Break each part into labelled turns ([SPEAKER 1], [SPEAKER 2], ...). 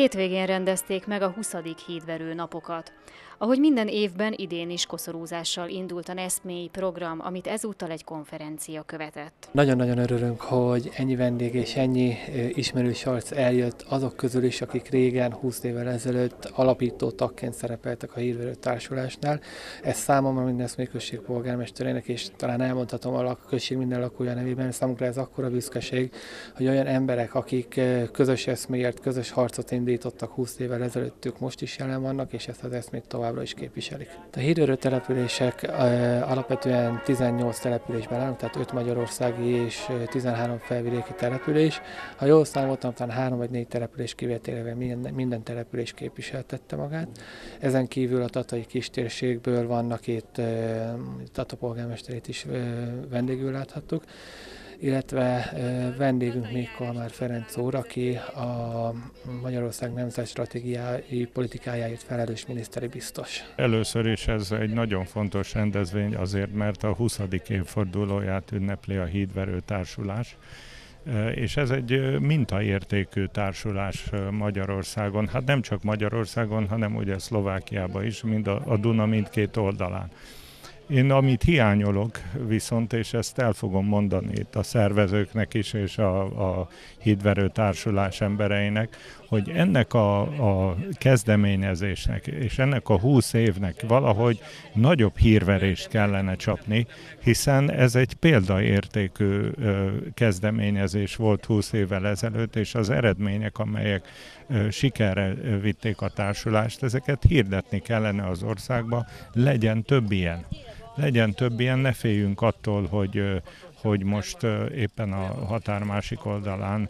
[SPEAKER 1] Hétvégén rendezték meg a 20. hídverő napokat. Ahogy minden évben, idén is koszorúzással indult a Neszmélyi program, amit ezúttal egy konferencia követett.
[SPEAKER 2] Nagyon-nagyon örülünk, hogy ennyi vendég és ennyi ismerős arc eljött azok közül is, akik régen, 20 évvel ezelőtt alapító tagként szerepeltek a Hídverő Társulásnál. Ez számomra, mint Neszmélyi község polgármesterének, és talán elmondhatom a község minden lakója nevében, számunkra ez akkora büszkeség, hogy olyan emberek, akik közös eszméért, közös harcot indítottak 20 évvel ezelőttük, most is jelen vannak, és ezt az eszmét továbbra is képviselik. A hídverő települések alapvetően 18 településben állnak, tehát 5 magyarországi és 13 felvidéki település. Ha jól számoltam, talán 3 vagy 4 település kivételével minden település képviseltette magát. Ezen kívül a tatai kistérségből vannak itt, Tata polgármesterét is vendégül láthattuk, illetve vendégünk még Kalmár Ferenc úr, aki a Magyarország nemzetstratégiai politikájáért felelős miniszteri biztos.
[SPEAKER 3] Először is ez egy nagyon fontos rendezvény azért, mert a 20. évfordulóját ünnepli a Hídverő Társulás, és ez egy mintaértékű társulás Magyarországon, hát nem csak Magyarországon, hanem ugye Szlovákiában is, mind a Duna mindkét oldalán. Én amit hiányolok viszont, és ezt el fogom mondani itt a szervezőknek is, és a Hídverő Társulás embereinek, hogy ennek a kezdeményezésnek, és ennek a 20 évnek valahogy nagyobb hírverést kellene csapni, hiszen ez egy példaértékű kezdeményezés volt 20 évvel ezelőtt, és az eredmények, amelyek sikerre vitték a társulást, ezeket hirdetni kellene az országba, legyen több ilyen. Legyen több ilyen, ne féljünk attól, hogy most éppen a határ másik oldalán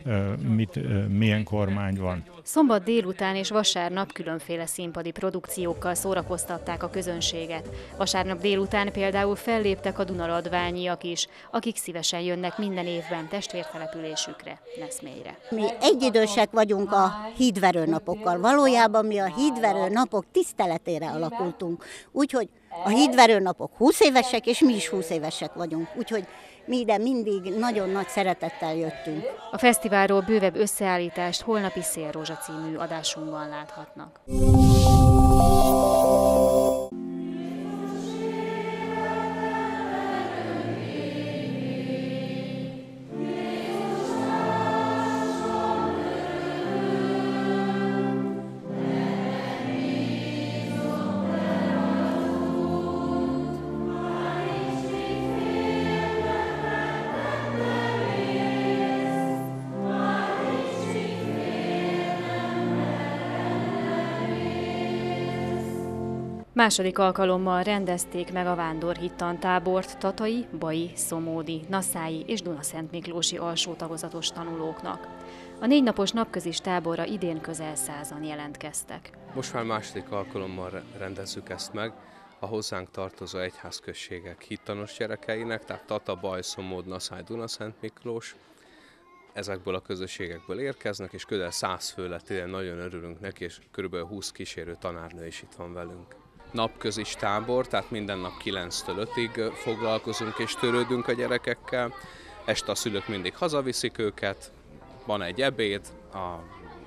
[SPEAKER 3] milyen kormány van.
[SPEAKER 1] Szombat délután és vasárnap különféle színpadi produkciókkal szórakoztatták a közönséget. Vasárnap délután például felléptek a Dunaradványiak is, akik szívesen jönnek minden évben testvértelepülésükre, Neszmélyre.
[SPEAKER 4] Mi egyidősek vagyunk a hídverő napokkal. Valójában mi a hídverő napok tiszteletére alakultunk. Úgyhogy a hídverő napok 20 évesek, és mi is 20 évesek vagyunk. Úgyhogy mi ide mindig nagyon nagy szeretettel jöttünk.
[SPEAKER 1] A fesztiválról bővebb összeállítást holnapi Szélrózsa című adásunkban láthatnak. Második alkalommal rendezték meg a vándorhittantábort tatai, bai, szomódi, naszái és Dunaszentmiklósi alsó tagozatos tanulóknak. A 4 napos napközis táborra idén közel 100-an jelentkeztek.
[SPEAKER 5] Most már második alkalommal rendezzük ezt meg a hozzánk tartozó egyházközségek hittanos gyerekeinek, tehát Tata, Baj, Szomód, Naszály, Dunaszentmiklós. Ezekből a közösségekből érkeznek, és közel 100 fő lett, idén nagyon örülünk neki, és kb. 20 kísérő tanárnő is itt van velünk. Napközis tábor, tehát minden nap 9-től 5-ig foglalkozunk és törődünk a gyerekekkel. Este a szülők mindig hazaviszik őket, van egy ebéd, a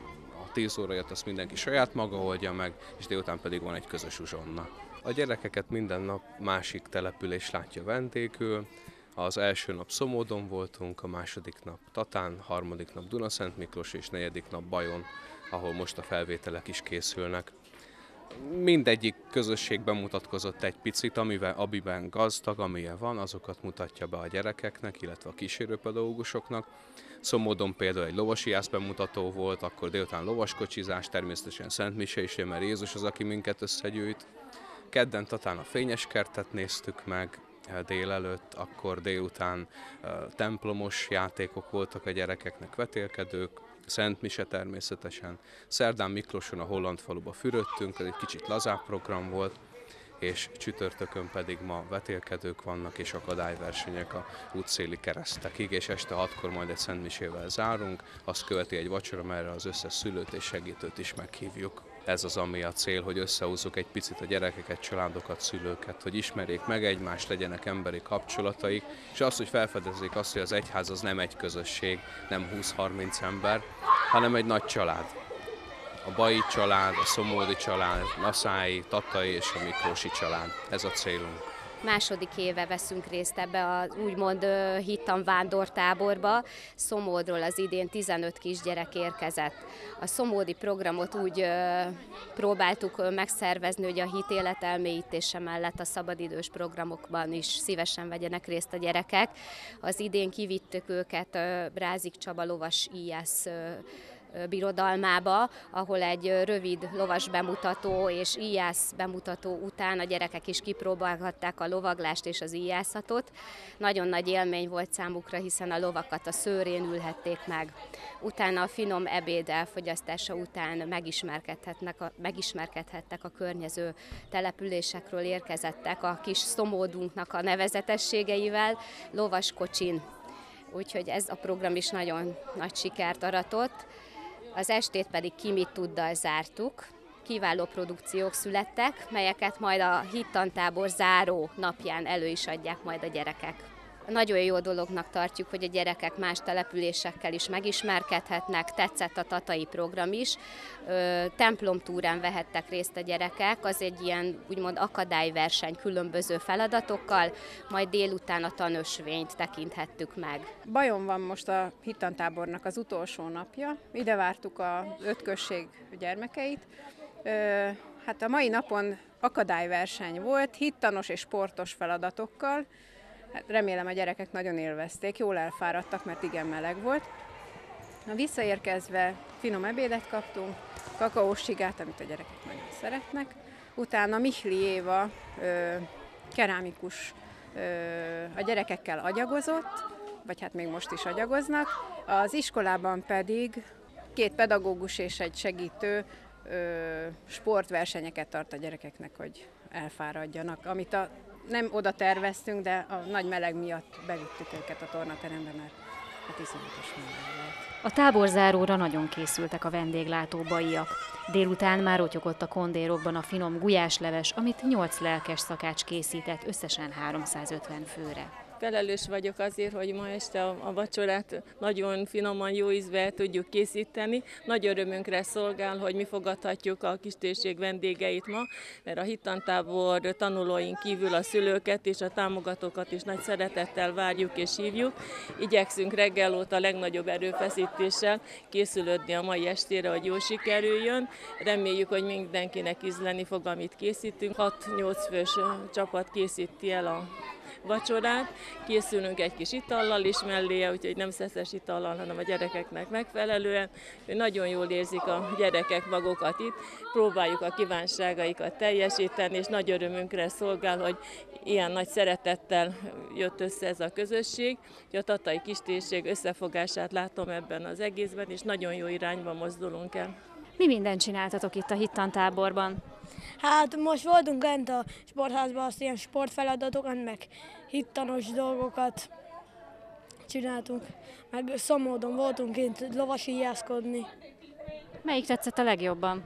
[SPEAKER 5] 10 óráját azt mindenki saját maga oldja meg, és délután pedig van egy közös uzsonna. A gyerekeket minden nap másik település látja vendégül. Az első nap Szomódon voltunk, a második nap Tatán, harmadik nap Dunaszentmiklós és negyedik nap Bajon, ahol most a felvételek is készülnek. Mindegyik közösség bemutatkozott egy picit, amiben gazdag, amilyen van, azokat mutatja be a gyerekeknek, illetve a kísérőpedagógusoknak. Szomódon például egy lovasiász bemutató volt, akkor délután lovaskocsizás, természetesen szentmise is, mert Jézus az, aki minket összegyűjt. Kedden Tatán a Fényeskertet néztük meg délelőtt, akkor délután templomos játékok voltak a gyerekeknek, vetélkedők, szentmise természetesen. Szerdán Miklóson a Hollandfaluba fürödtünk, ez egy kicsit lazább program volt, és csütörtökön pedig ma vetélkedők vannak és akadályversenyek a útszéli keresztekig, és este 6-kor majd egy szentmisével zárunk, azt követi egy vacsora, merre az összes szülőt és segítőt is meghívjuk. Ez az, ami a cél, hogy összehúzzuk egy picit a gyerekeket, családokat, szülőket, hogy ismerjék meg egymást, legyenek emberi kapcsolataik, és azt, hogy felfedezzék azt, hogy az egyház az nem egy közösség, nem 20-30 ember, hanem egy nagy család. a Bai család, a Szomódi család, Naszályi, Tatai és a Miklósi család. Ez a célunk.
[SPEAKER 6] Második éve veszünk részt ebbe az úgymond hittan vándortáborba. Szomódról az idén 15 kisgyerek érkezett. A szomódi programot úgy próbáltuk megszervezni, hogy a hit életelmélyítése mellett a szabadidős programokban is szívesen vegyenek részt a gyerekek. Az idén kivittük őket Brázik Csaba lovas íjász birodalmába, ahol egy rövid lovas bemutató és íjász bemutató után a gyerekek is kipróbálhatták a lovaglást és az íjászatot. Nagyon nagy élmény volt számukra, hiszen a lovakat a szőrén ülhették meg. Utána a finom ebéd elfogyasztása után megismerkedhettek a környező településekről, érkezettek a kis szomódunknak a nevezetességeivel, lovaskocsin. Úgyhogy ez a program is nagyon nagy sikert aratott. Az estét pedig Ki mit tuddal zártuk. Kiváló produkciók születtek, melyeket majd a hittantábor záró napján elő is adják majd a gyerekek. Nagyon jó dolognak tartjuk, hogy a gyerekek más településekkel is megismerkedhetnek, tetszett a tatai program is. Templomtúrán vehettek részt a gyerekek, az egy ilyen úgymond akadályverseny különböző feladatokkal, majd délután a tanösvényt tekinthettük meg.
[SPEAKER 7] Bajon van most a hittantábornak az utolsó napja, ide vártuk az 5 község gyermekeit. Hát a mai napon akadályverseny volt, hittanos és sportos feladatokkal. Remélem a gyerekek nagyon élvezték, jól elfáradtak, mert igen meleg volt. Visszaérkezve finom ebédet kaptunk, kakaós csigát, amit a gyerekek nagyon szeretnek. Utána Mihli Éva, kerámikus, a gyerekekkel agyagozott, vagy hát még most is agyagoznak. Az iskolában pedig 2 pedagógus és egy segítő sportversenyeket tart a gyerekeknek, hogy elfáradjanak, amit nem oda terveztünk, de a nagy meleg miatt bevittük őket a tornaterembe, mert iszonyatos meleg volt.
[SPEAKER 1] A táborzáróra nagyon készültek a vendéglátóbaiak. Délután már rotyogott a kondérokban a finom gulyásleves, amit 8 lelkes szakács készített összesen 350 főre.
[SPEAKER 8] Felelős vagyok azért, hogy ma este a vacsorát nagyon finoman, jó ízvel tudjuk készíteni. Nagy örömünkre szolgál, hogy mi fogadhatjuk a kistérség vendégeit ma, mert a hittantábor tanulóink kívül a szülőket és a támogatókat is nagy szeretettel várjuk és hívjuk. Igyekszünk reggel óta a legnagyobb erőfeszítéssel készülődni a mai estére, hogy jól sikerüljön. Reméljük, hogy mindenkinek ízleni fog, amit készítünk. 6-8 fős csapat készíti el a vacsorát, készülünk egy kis itallal is melléje, úgyhogy nem szeszes itallal, hanem a gyerekeknek megfelelően. Nagyon jól érzik a gyerekek magukat itt, próbáljuk a kívánságaikat teljesíteni, és nagy örömünkre szolgál, hogy ilyen nagy szeretettel jött össze ez a közösség. A tatai kistérség összefogását látom ebben az egészben, és nagyon jó irányba mozdulunk el.
[SPEAKER 1] Mi mindent csináltatok itt a hittantáborban?
[SPEAKER 9] Hát most voltunk lent a sportházban, azt ilyen sportfeladatokat, meg hittanos dolgokat csináltunk. Meg Szomódon voltunk kint lovasíjászkodni.
[SPEAKER 1] Melyik tetszett a legjobban?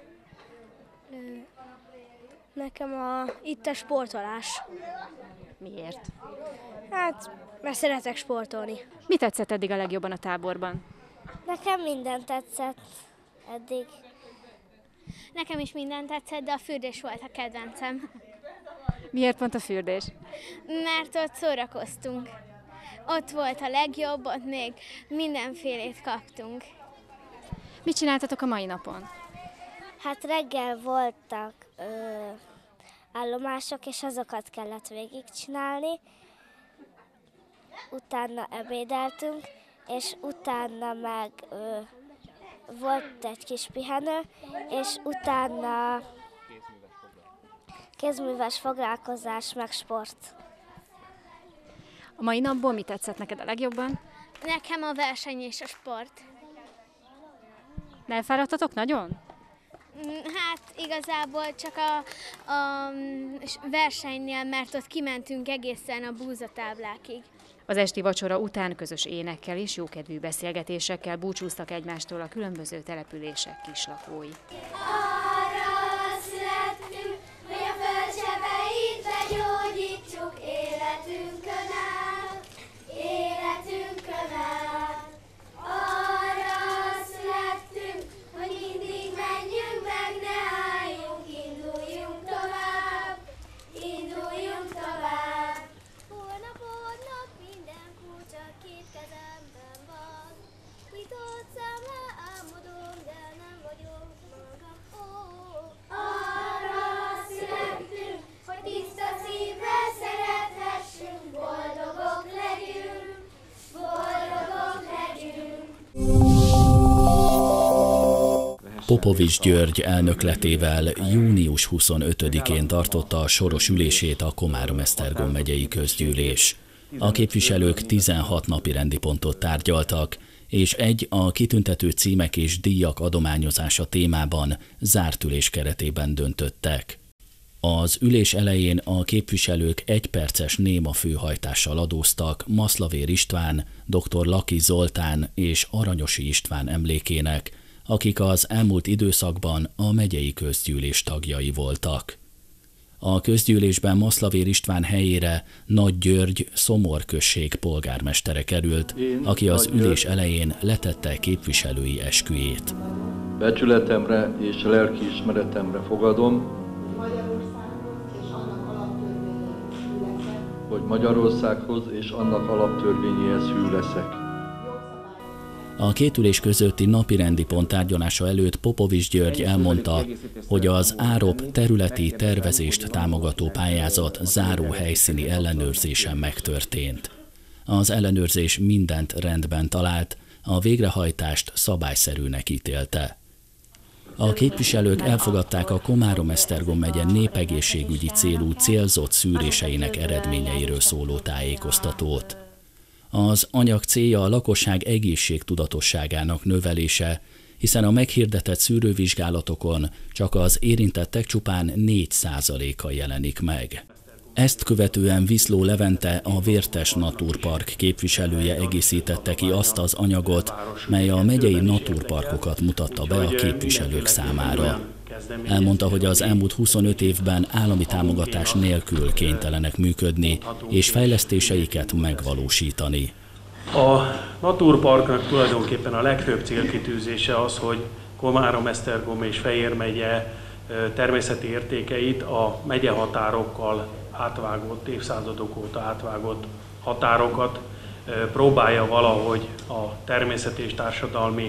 [SPEAKER 9] Nekem itt a sportolás.
[SPEAKER 1] Miért?
[SPEAKER 9] Hát, mert szeretek sportolni.
[SPEAKER 1] Mi tetszett eddig a legjobban a táborban?
[SPEAKER 10] Nekem minden tetszett eddig.
[SPEAKER 11] Nekem is minden tetszett, de a fürdés volt a kedvencem.
[SPEAKER 1] Miért pont a fürdés?
[SPEAKER 11] Mert ott szórakoztunk. Ott volt a legjobb, ott még mindenfélét kaptunk.
[SPEAKER 1] Mit csináltatok a mai napon?
[SPEAKER 10] Hát reggel voltak állomások, és azokat kellett végigcsinálni. Utána ebédeltünk, és utána meg volt egy kis pihenő, és utána kézműves foglalkozás, meg sport.
[SPEAKER 1] A mai napból mi tetszett neked a legjobban?
[SPEAKER 11] Nekem a verseny és a sport.
[SPEAKER 1] Elfáradtatok nagyon?
[SPEAKER 11] Hát igazából csak a versenynél, mert ott kimentünk egészen a búzatáblákig.
[SPEAKER 1] Az esti vacsora után közös énekkel és jókedvű beszélgetésekkel búcsúztak egymástól a különböző települések kislakói.
[SPEAKER 12] Arra születtünk, hogy a földsebeit begyógyítsuk életünkön át, életünkön át. Arra születtünk, hogy mindig
[SPEAKER 13] Popovics György elnökletével június 25-én tartotta a soros ülését a Komárom-Esztergom megyei közgyűlés. A képviselők 16 napirendi pontot tárgyaltak, és egy a kitüntető címek és díjak adományozása témában zárt ülés keretében döntöttek. Az ülés elején a képviselők 1 perces néma főhajtással adóztak Maszlavér István, dr. Laki Zoltán és Aranyosi István emlékének, akik az elmúlt időszakban a megyei közgyűlés tagjai voltak. A közgyűlésben Maszlavér István helyére Nagy György Szomor község polgármestere került, aki az ülés elején letette képviselői esküjét.
[SPEAKER 14] Becsületemre és lelkiismeretemre fogadom, hogy Magyarországhoz és annak alaptörvényéhez hű leszek.
[SPEAKER 13] A két ülés közötti napirendi pont tárgyalása előtt Popovics György elmondta, hogy az ÁROP területi tervezést támogató pályázat záró helyszíni ellenőrzésen megtörtént. Az ellenőrzés mindent rendben talált, a végrehajtást szabályszerűnek ítélte. A képviselők elfogadták a Komárom-Esztergom megye népegészségügyi célú célzott szűréseinek eredményeiről szóló tájékoztatót. Az anyag célja a lakosság egészségtudatosságának növelése, hiszen a meghirdetett szűrővizsgálatokon csak az érintettek csupán 4%-a jelenik meg. Ezt követően Viszló Levente, a Vértes Naturpark képviselője egészítette ki azt az anyagot, mely a megyei naturparkokat mutatta be a képviselők számára. Elmondta, hogy az elmúlt 25 évben állami támogatás nélkül kénytelenek működni és fejlesztéseiket megvalósítani.
[SPEAKER 15] A Naturparknak tulajdonképpen a legfőbb célkitűzése az, hogy Komárom-Esztergom és Fejér megye természeti értékeit a megyehatárokkal átvágott, évszázadok óta átvágott határokat próbálja valahogy a természeti és társadalmi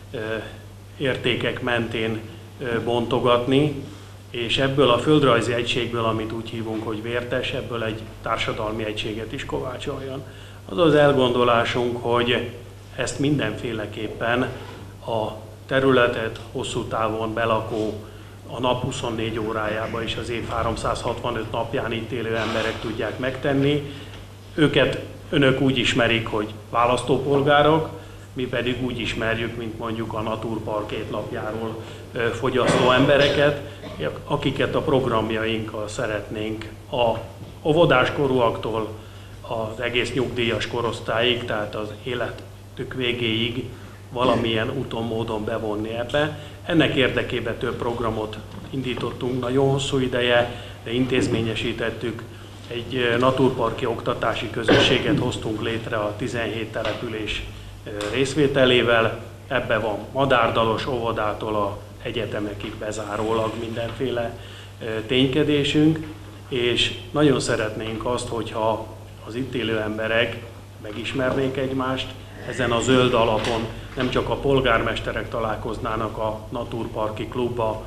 [SPEAKER 15] értékek mentén bontogatni, és ebből a földrajzi egységből, amit úgy hívunk, hogy Vértes, ebből egy társadalmi egységet is kovácsoljon. Az az elgondolásunk, hogy ezt mindenféleképpen a területet hosszú távon belakó, a nap 24 órájába és az év 365 napján itt élő emberek tudják megtenni. Őket önök úgy ismerik, hogy választópolgárok, mi pedig úgy ismerjük, mint mondjuk a Naturpark 2 napjáról fogyasztó embereket, akiket a programjainkkal szeretnénk a óvodáskorúaktól az egész nyugdíjas korosztályig, tehát az életük végéig valamilyen úton, módon bevonni ebbe. Ennek érdekében több programot indítottunk nagyon hosszú ideje, de intézményesítettük. Egy naturparki oktatási közösséget hoztunk létre a 17 település részvételével. Ebbe van madárdalos óvodától a egyetemekig bezárólag mindenféle ténykedésünk, és nagyon szeretnénk azt, hogyha az itt élő emberek megismernék egymást, ezen a zöld alapon nem csak a polgármesterek találkoznának a Naturparki klubba,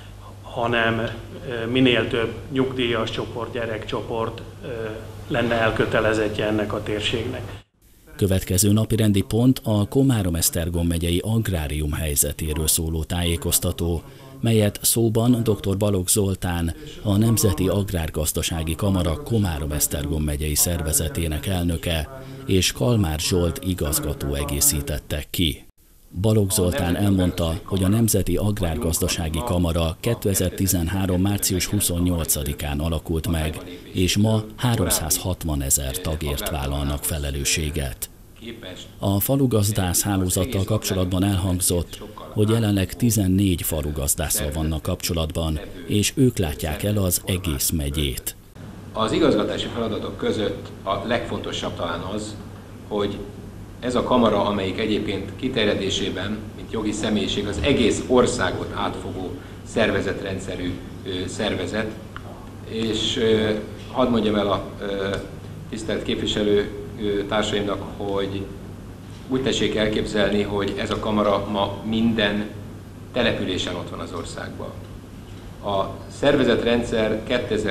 [SPEAKER 15] hanem minél több nyugdíjas csoport, gyerekcsoport lenne elkötelezettje ennek a térségnek.
[SPEAKER 13] Következő napirendi pont a Komárom-Esztergom megyei agrárium helyzetéről szóló tájékoztató, melyet szóban dr. Balogh Zoltán, a Nemzeti Agrárgazdasági Kamara Komárom-Esztergom megyei szervezetének elnöke, és Kalmár Zsolt igazgató egészítettek ki. Balogh Zoltán elmondta, hogy a Nemzeti Agrárgazdasági Kamara 2013. március 28-án alakult meg, és ma 360 000 tagért vállalnak felelősséget. A falugazdász hálózattal kapcsolatban elhangzott, hogy jelenleg 14 falugazdásszal vannak kapcsolatban, és ők látják el az egész megyét.
[SPEAKER 16] Az igazgatási feladatok között a legfontosabb talán az, hogy ez a kamara, amelyik egyébként kiterjedésében, mint jogi személyiség, az egész országot átfogó szervezetrendszerű szervezet, és hadd mondjam el a tisztelt képviselő társaimnak, hogy úgy tessék elképzelni, hogy ez a kamara ma minden településen ott van az országban. A szervezetrendszer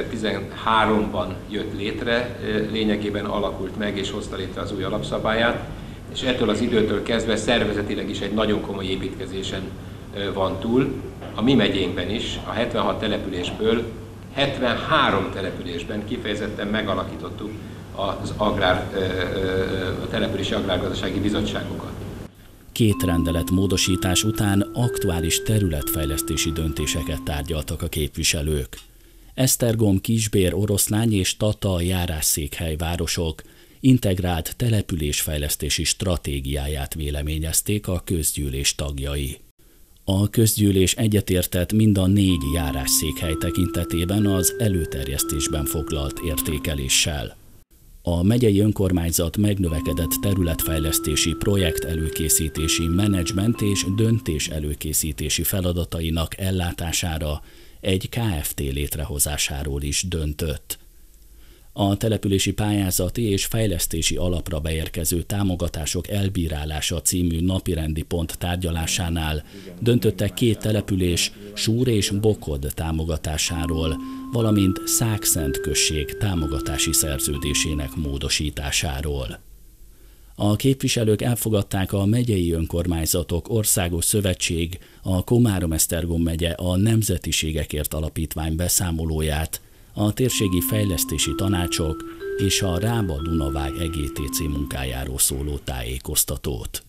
[SPEAKER 16] 2013-ban jött létre, lényegében alakult meg és hozta létre az új alapszabályát, és ettől az időtől kezdve szervezetileg is egy nagyon komoly építkezésen van túl. A mi megyénkben is, a 76 településből 73 településben kifejezetten megalakítottuk az a települési agrárgazdasági bizottságokat.
[SPEAKER 13] 2 rendelet módosítás után aktuális területfejlesztési döntéseket tárgyaltak a képviselők. Esztergom, Kisbér, Oroszlány és Tata járásszékhely városok integrált településfejlesztési stratégiáját véleményezték a közgyűlés tagjai. A közgyűlés egyetértett mind a 4 járásszékhely tekintetében az előterjesztésben foglalt értékeléssel. A megyei önkormányzat megnövekedett területfejlesztési, projekt előkészítési, menedzsment és döntés előkészítési feladatainak ellátására egy KFT létrehozásáról is döntött. A települési pályázati és fejlesztési alapra beérkező támogatások elbírálása című napirendi pont tárgyalásánál döntöttek 2 település, Súr és Bokod támogatásáról, valamint Szákszent község támogatási szerződésének módosításáról. A képviselők elfogadták a Megyei Önkormányzatok Országos Szövetség, a Komárom-Esztergom megye a Nemzetiségekért Alapítvány beszámolóját, a térségi fejlesztési tanácsok és a Rába-Dunavág EGTC munkájáról szóló tájékoztatót.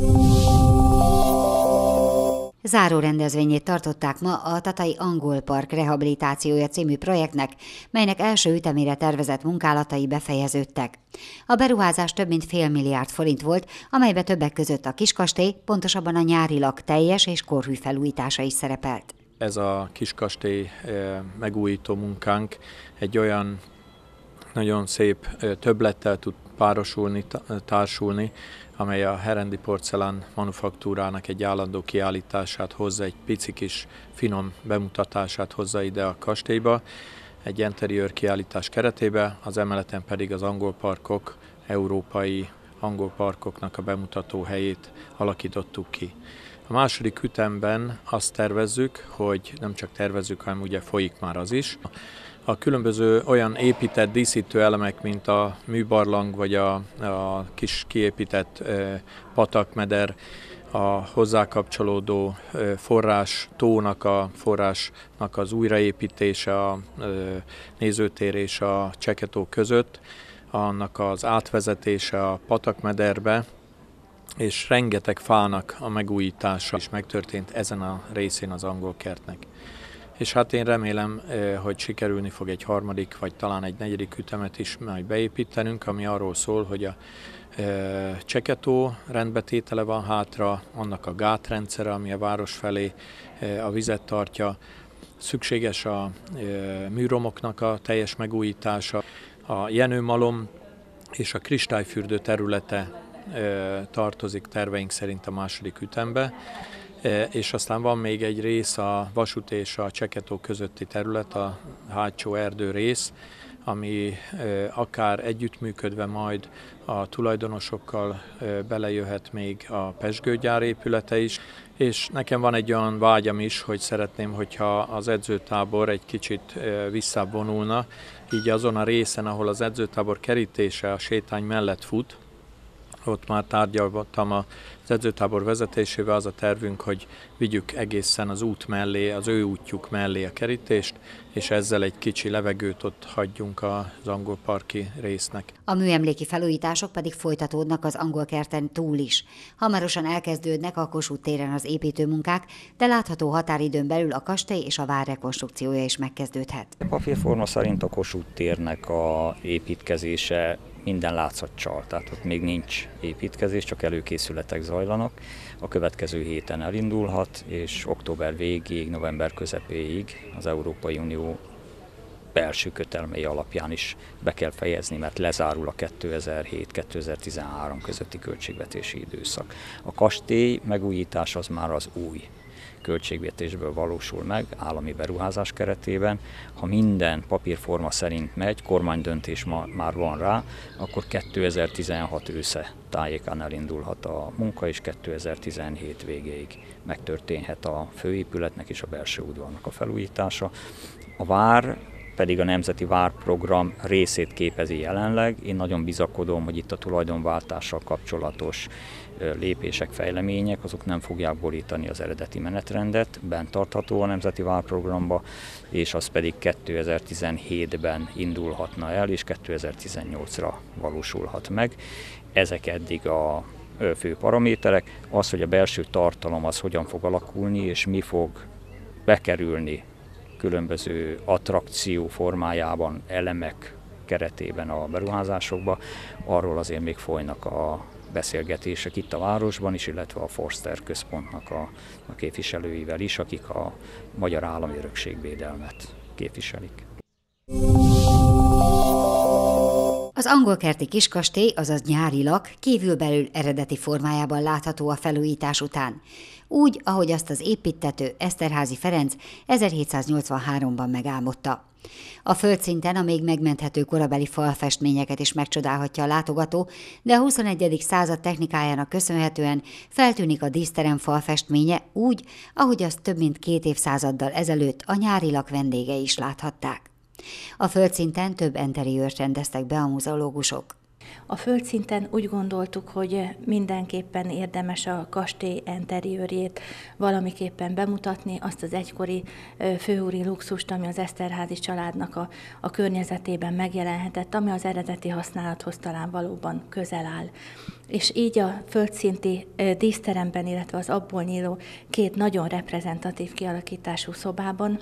[SPEAKER 17] Záró rendezvényét tartották ma a Tatai Angol Park rehabilitációja című projektnek, melynek első ütemére tervezett munkálatai befejeződtek. A beruházás több mint $500 millió volt, amelybe többek között a kiskastély, pontosabban a nyárilag teljes és korhű felújítása is szerepelt.
[SPEAKER 18] Ez a kiskastély megújító munkánk egy olyan nagyon szép többlettel tud párosulni, társulni, amely a Herendi Porcelán manufaktúrának egy állandó kiállítását hozza, egy pici kis finom bemutatását hozza ide a kastélyba, egy interiőr kiállítás keretében, az emeleten pedig az angol parkok, európai angol parkoknak a bemutató helyét alakítottuk ki. A második ütemben azt tervezzük, hogy nem csak tervezzük, hanem ugye folyik már az is. A különböző olyan épített díszítő elemek, mint a műbarlang vagy a kis kiépített patakmeder, a hozzá kapcsolódó forrás tónak, a forrásnak az újraépítése, a nézőtér és a Cseketó között, annak az átvezetése a patakmederbe, és rengeteg fának a megújítása is megtörtént ezen a részén az angol kertnek. És hát én remélem, hogy sikerülni fog egy harmadik, vagy talán egy negyedik ütemet is majd beépítenünk, ami arról szól, hogy a Cseketó rendbetétele van hátra, annak a gátrendszere, ami a város felé a vizet tartja. Szükséges a műromoknak a teljes megújítása, a Jenőmalom és a Kristályfürdő területe tartozik terveink szerint a második ütembe, és aztán van még egy rész, a vasút és a Cseketó közötti terület, a hátsó erdő rész, ami akár együttműködve majd a tulajdonosokkal belejöhet még a pezsgőgyár épülete is, és nekem van egy olyan vágyam is, hogy szeretném, hogyha az edzőtábor egy kicsit visszább vonulna, így azon a részen, ahol az edzőtábor kerítése a sétány mellett fut, ott már tárgyaltam az edzőtábor vezetésével, az a tervünk, hogy vigyük egészen az út mellé, az ő útjuk mellé a kerítést, és ezzel egy kicsi levegőt ott hagyjunk az angol parki résznek.
[SPEAKER 17] A műemléki felújítások pedig folytatódnak az angol kerten túl is. Hamarosan elkezdődnek a Kossuth téren az építőmunkák, de látható határidőn belül a kastély és a vár rekonstrukciója is megkezdődhet.
[SPEAKER 19] A papírforma szerint a Kossuth térnek a építkezése minden látszatcsal, tehát ott még nincs építkezés, csak előkészületek zajlanak. A következő héten elindulhat, és október végéig, november közepéig az Európai Unió belső kötelmei alapján is be kell fejezni, mert lezárul a 2007-2013 közötti költségvetési időszak. A kastély megújítás az már az új költségvetésből valósul meg, állami beruházás keretében. Ha minden papírforma szerint megy, kormánydöntés már van rá, akkor 2016 ősze tájékán elindulhat a munka, és 2017 végéig megtörténhet a főépületnek és a belső udvarnak a felújítása. A vár pedig a Nemzeti Várprogram részét képezi jelenleg. Én nagyon bizakodom, hogy itt a tulajdonváltással kapcsolatos lépések, fejlemények, azok nem fogják borítani az eredeti menetrendet, bent tartható a Nemzeti Várprogramba, és az pedig 2017-ben indulhatna el, és 2018-ra valósulhat meg. Ezek eddig a fő paraméterek. Az, hogy a belső tartalom az hogyan fog alakulni, és mi fog bekerülni különböző attrakció formájában, elemek keretében a beruházásokba, arról azért még folynak a beszélgetések itt a városban is, illetve a Forster központnak a képviselőivel is, akik a magyar állami örökségvédelmet képviselik.
[SPEAKER 17] Az angolkerti kiskastély, azaz Nyárilak kívülbelül eredeti formájában látható a felújítás után, úgy, ahogy azt az építtető Eszterházy Ferenc 1783-ban megálmodta. A földszinten a még megmenthető korabeli falfestményeket is megcsodálhatja a látogató, de a 21. század technikájának köszönhetően feltűnik a díszterem falfestménye úgy, ahogy azt több mint 2 évszázaddal ezelőtt a Nyárilak vendégei is láthatták. A földszinten több enteriőrt rendeztek be a muzeológusok.
[SPEAKER 20] A földszinten úgy gondoltuk, hogy mindenképpen érdemes a kastély enteriőrjét valamiképpen bemutatni, azt az egykori főúri luxust, ami az Eszterházy családnak a környezetében megjelenhetett, ami az eredeti használathoz talán valóban közel áll. És így a földszinti díszteremben, illetve az abból nyíló 2 nagyon reprezentatív kialakítású szobában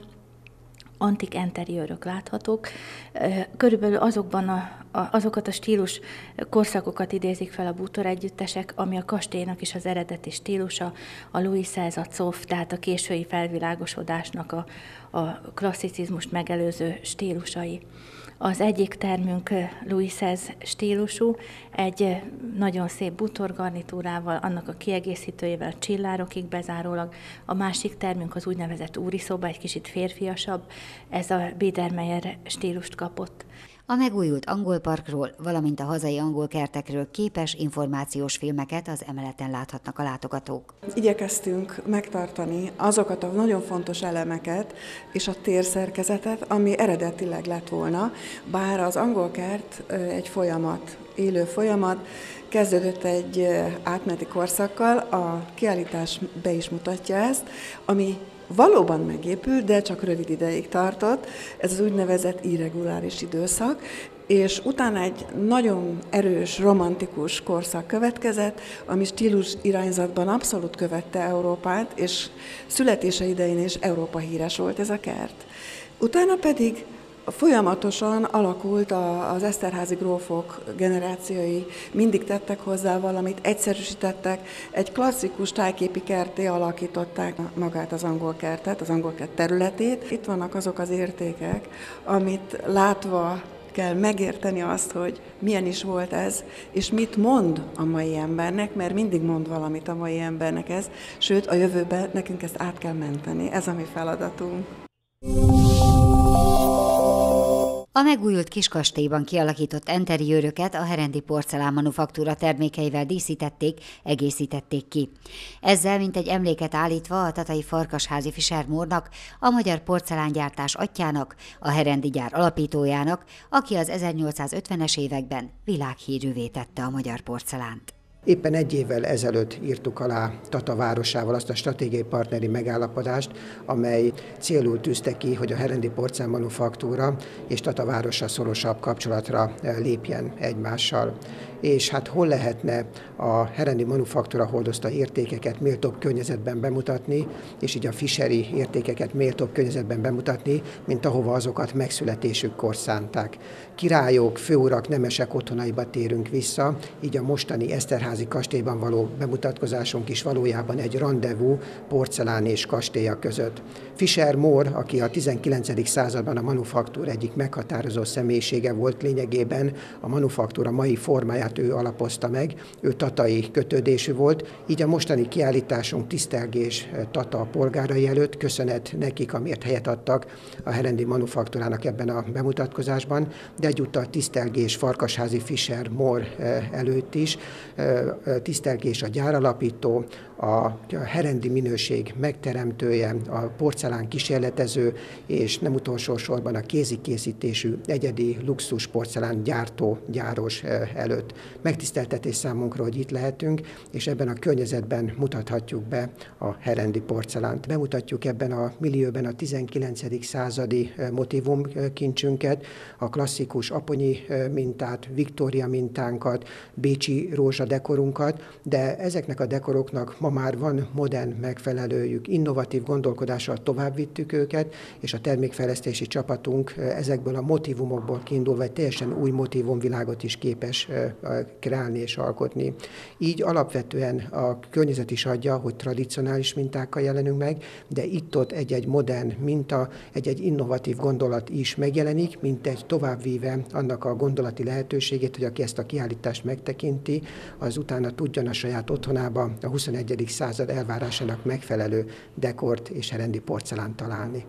[SPEAKER 20] antik enteriőrök láthatók. Körülbelül azokat a stílus korszakokat idézik fel a bútor együttesek, ami a kastélynak is az eredeti stílusa, a Louis XVI, a Zoff, tehát a késői felvilágosodásnak a klasszicizmust megelőző stílusai. Az egyik termünk Louis XVI stílusú, egy nagyon szép bútorgarnitúrával, annak a kiegészítőjével, csillárokig bezárólag. A másik termünk az úgynevezett úri szoba, egy kicsit férfiasabb, ez a Biedermeier stílust kapott.
[SPEAKER 17] A megújult angolparkról, valamint a hazai angolkertekről képes információs filmeket az emeleten láthatnak a látogatók.
[SPEAKER 21] Igyekeztünk megtartani azokat a nagyon fontos elemeket és a térszerkezetet, ami eredetileg lett volna, bár az angolkert egy folyamat, élő folyamat, kezdődött egy átmeneti korszakkal, a kiállítás be is mutatja ezt, ami valóban megépült, de csak rövid ideig tartott, ez az úgynevezett irreguláris időszak, és utána egy nagyon erős, romantikus korszak következett, ami stílus irányzatban abszolút követte Európát, és születése idején is Európa híres volt ez a kert. Utána pedig folyamatosan alakult az Eszterházy grófok generációi, mindig tettek hozzá valamit, egyszerűsítettek, egy klasszikus tájképi kertté alakították magát az angolkertet, az angolkert területét. Itt vannak azok az értékek, amit látva kell megérteni azt, hogy milyen is volt ez, és mit mond a mai embernek, mert mindig mond valamit a mai embernek ez, sőt a jövőben nekünk ezt át kell menteni, ez a mi feladatunk.
[SPEAKER 17] A megújult kiskastélyban kialakított enteriőröket a Herendi Porcelán Manufaktúra termékeivel díszítették, egészítették ki. Ezzel mint egy emléket állítva a tatai Farkasházi Fischer Moore-nak, a magyar porcelángyártás atyjának, a Herendi gyár alapítójának, aki az 1850-es években világhírűvé tette a magyar porcelánt.
[SPEAKER 22] Éppen 1 évvel ezelőtt írtuk alá Tata városával azt a stratégiai partneri megállapodást, amely célul tűzte ki, hogy a Herendi Porcelán Manufaktúra és Tata városa szorosabb kapcsolatra lépjen egymással. És hát hol lehetne a Herendi Manufaktúra hordozta értékeket méltóbb környezetben bemutatni, és így a fischeri értékeket méltóbb környezetben bemutatni, mint ahova azokat megszületésükkor szánták. Királyok, főurak, nemesek otthonaiba térünk vissza, így a mostani Eszterházy kastélyban való bemutatkozásunk is valójában egy randevú porcelán és kastélya között. Fischer Moore, aki a 19. században a manufaktúra egyik meghatározó személyisége volt, lényegében a manufaktúra mai formáját ő alapozta meg, ő tatai kötődésű volt, így a mostani kiállításunk tisztelgés Tata polgárai előtt, köszönet nekik, amiért helyet adtak a Herendi Manufaktúrának ebben a bemutatkozásban, de egyúttal tisztelgés Farkasházi Fischer Moore előtt is, tisztelgés a gyáralapító, a herendi minőség megteremtője, a porcelán kísérletező, és nem utolsó sorban a kézikészítésű egyedi luxus porcelán gyáros előtt. Megtiszteltetés számunkra, hogy itt lehetünk, és ebben a környezetben mutathatjuk be a herendi porcelánt. Bemutatjuk ebben a millióben a 19. századi motívumkincsünket, a klasszikus aponyi mintát, Viktória mintánkat, bécsi rózsadekorunkat, de ezeknek a dekoroknak ma már van modern megfelelőjük. Innovatív gondolkodással tovább vittük őket, és a termékfejlesztési csapatunk ezekből a motívumokból kiindulva egy teljesen új motívumvilágot is képes kreálni és alkotni. Így alapvetően a környezet is adja, hogy tradicionális mintákkal jelenünk meg, de itt-ott egy-egy modern minta, egy-egy innovatív gondolat is megjelenik, mint egy továbbvíve annak a gondolati lehetőségét, hogy aki ezt a kiállítást megtekinti, az utána tudjon a saját otthonába a 21. század elvárásának megfelelő dekort és herendi porcelánt találni.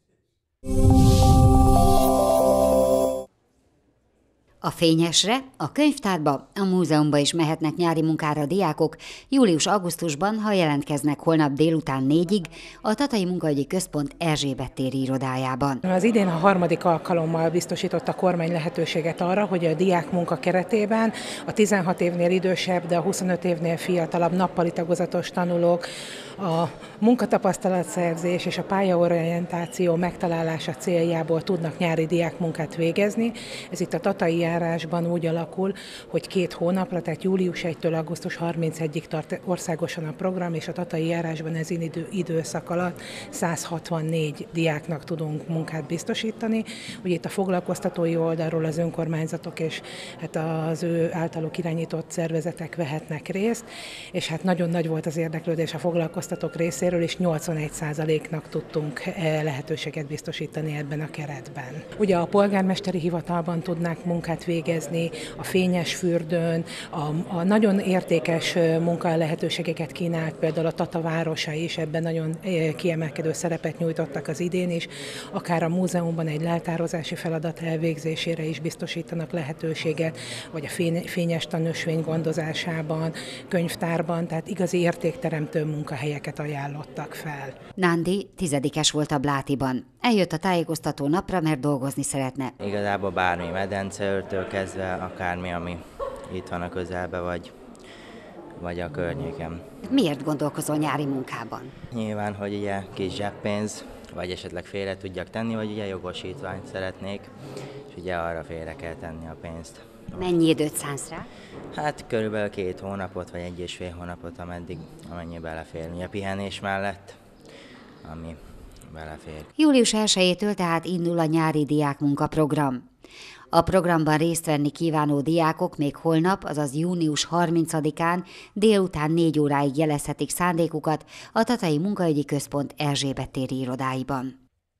[SPEAKER 17] A Fényesre, a könyvtárba, a múzeumba is mehetnek nyári munkára a diákok július-augusztusban, ha jelentkeznek holnap délután 4-ig a Tatai Munkaügyi Központ Erzsébet téri irodájában.
[SPEAKER 2] Az idén a harmadik alkalommal biztosított a kormány lehetőséget arra, hogy a diák munka keretében a 16 évnél idősebb, de a 25 évnél fiatalabb nappali tagozatos tanulók a munkatapasztalatszerzés és a pályaorientáció megtalálása céljából tudnak nyári diákmunkát végezni. Ez itt a tatai járásban úgy alakul, hogy 2 hónapra, tehát július 1-től augusztus 31-ig tart országosan a program, és a tatai járásban ez időszak alatt 164 diáknak tudunk munkát biztosítani. Ugye itt a foglalkoztatói oldalról az önkormányzatok és hát az ő általuk irányított szervezetek vehetnek részt, és hát nagyon nagy volt az érdeklődés a foglalkoztatók részéről, és 81%-nak tudtunk lehetőséget biztosítani ebben a keretben. Ugye a polgármesteri hivatalban tudnák munkát végezni, a Fényes fürdőn, a nagyon értékes munka lehetőségeket kínált, például a Tata városa is, ebben nagyon kiemelkedő szerepet nyújtottak az idén is, akár a múzeumban egy leltározási feladat elvégzésére is biztosítanak lehetőséget, vagy a Fényes tanösvény gondozásában, könyvtárban, tehát igazi értékteremtő munkahelyeket ajánlottak fel.
[SPEAKER 17] Nándi 10-es volt a Blátiban. Eljött a tájékoztató napra, mert dolgozni szeretne.
[SPEAKER 3] Igazából bármi, medenceőrtől kezdve, akármi, ami itt van a közelben, vagy a környéken.
[SPEAKER 17] Miért gondolkozol nyári munkában?
[SPEAKER 3] Nyilván, hogy ugye kis zseppénz, vagy esetleg félre tudjak tenni, vagy ugye jogosítványt szeretnék, és ugye arra félre kell tenni a pénzt.
[SPEAKER 17] Mennyi időt szánsz rá?
[SPEAKER 3] Hát körülbelül 2 hónapot, vagy 1,5 hónapot, amennyi belefér. A pihenés mellett, ami belefér.
[SPEAKER 17] Július 1-től tehát indul a nyári diákmunkaprogram. A programban részt venni kívánó diákok még holnap, azaz június 30-án délután 4 óráig jelezhetik szándékukat a Tatai Munkaügyi Központ Erzsébet téri irodáiban.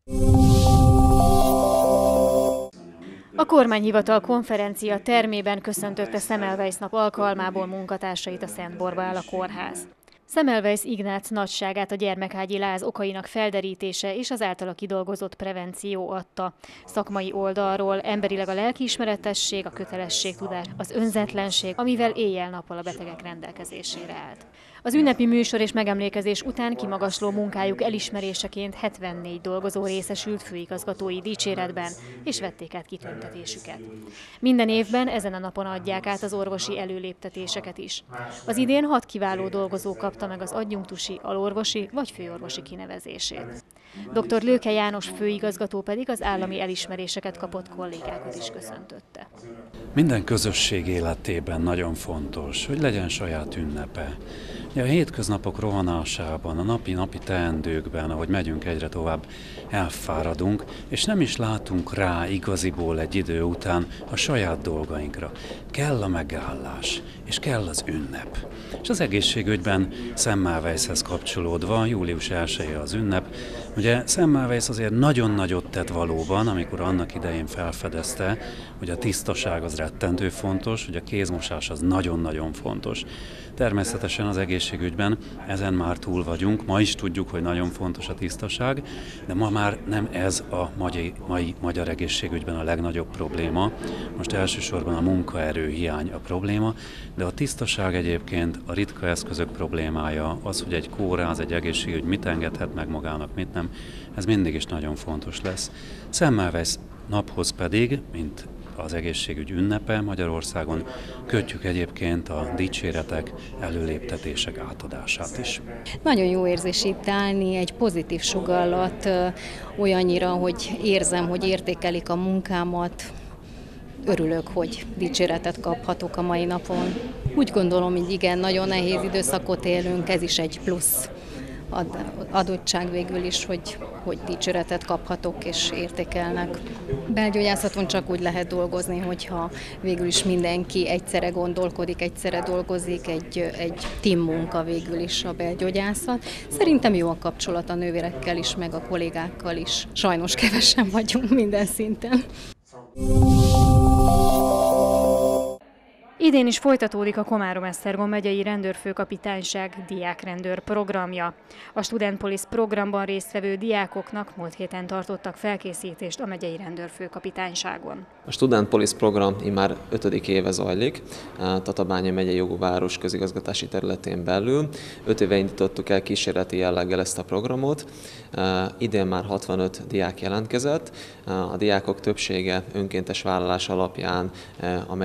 [SPEAKER 1] A kormányhivatal konferencia termében köszöntötte Semmelweis nap alkalmából munkatársait a Szent Borbála kórház. Semmelweis Ignác nagyságát a gyermekágyi láz okainak felderítése és az általa kidolgozott prevenció adta. Szakmai oldalról emberileg a lelkiismeretesség, a kötelességtudás, az önzetlenség, amivel éjjel-nappal a betegek rendelkezésére állt. Az ünnepi műsor és megemlékezés után kimagasló munkájuk elismeréseként 74 dolgozó részesült főigazgatói dicséretben, és vették át kitüntetésüket. Minden évben ezen a napon adják át az orvosi előléptetéseket is. Az idén 6 kiváló dolgozó kapta meg az adjunktusi, alorvosi vagy főorvosi kinevezését. Dr. Lőke János főigazgató pedig az állami elismeréseket kapott kollégákat is köszöntötte.
[SPEAKER 23] Minden közösség életében nagyon fontos, hogy legyen saját ünnepe. A hétköznapok rohanásában, a napi teendőkben, ahogy megyünk egyre tovább, elfáradunk, és nem is látunk rá igaziból egy idő után a saját dolgainkra. Kell a megállás, és kell az ünnep. És az egészségügyben Semmelweishez kapcsolódva július 1-e az ünnep, Ugye Semmelweis azért nagyon nagyot tett valóban, amikor annak idején felfedezte, hogy a tisztaság az rettentő fontos, hogy a kézmosás az nagyon-nagyon fontos. Természetesen az egészségügyben ezen már túl vagyunk, ma is tudjuk, hogy nagyon fontos a tisztaság, de ma már nem ez a mai magyar egészségügyben a legnagyobb probléma. Most elsősorban a munkaerő hiány a probléma, de a tisztaság egyébként a ritka eszközök problémája, az, hogy egy kórház, egy egészségügy mit engedhet meg magának, mit nem, ez mindig is nagyon fontos lesz. Semmelweis naphoz pedig, mint az egészségügy ünnepe Magyarországon, kötjük egyébként a dicséretek, előléptetések átadását is.
[SPEAKER 4] Nagyon jó érzés itt állni, egy pozitív sugallat, olyannyira, hogy érzem, hogy értékelik a munkámat. Örülök, hogy dicséretet kaphatok a mai napon. Úgy gondolom, hogy igen, nagyon nehéz időszakot élünk, ez is egy plusz adottság végül is, hogy dicséretet kaphatok és értékelnek. Belgyógyászaton csak úgy lehet dolgozni, hogyha végül is mindenki egyszerre gondolkodik, egyszerre dolgozik, egy team munka végül is a belgyógyászat. Szerintem jó a kapcsolat a nővérekkel is, meg a kollégákkal is. Sajnos kevesen vagyunk minden szinten.
[SPEAKER 1] Idén is folytatódik a Komárom-Esztergom megyei rendőrfőkapitányság diákrendőr programja. A Student Police programban résztvevő diákoknak múlt héten tartottak felkészítést a megyei rendőrfőkapitányságon.
[SPEAKER 5] A Student Police program immár 5. éve zajlik, Tatabánya megyei jogú város közigazgatási területén belül. 5 éve indítottuk el kísérleti jelleggel ezt a programot. Idén már 65 diák jelentkezett. A diákok többsége önkéntes vállalás alapján a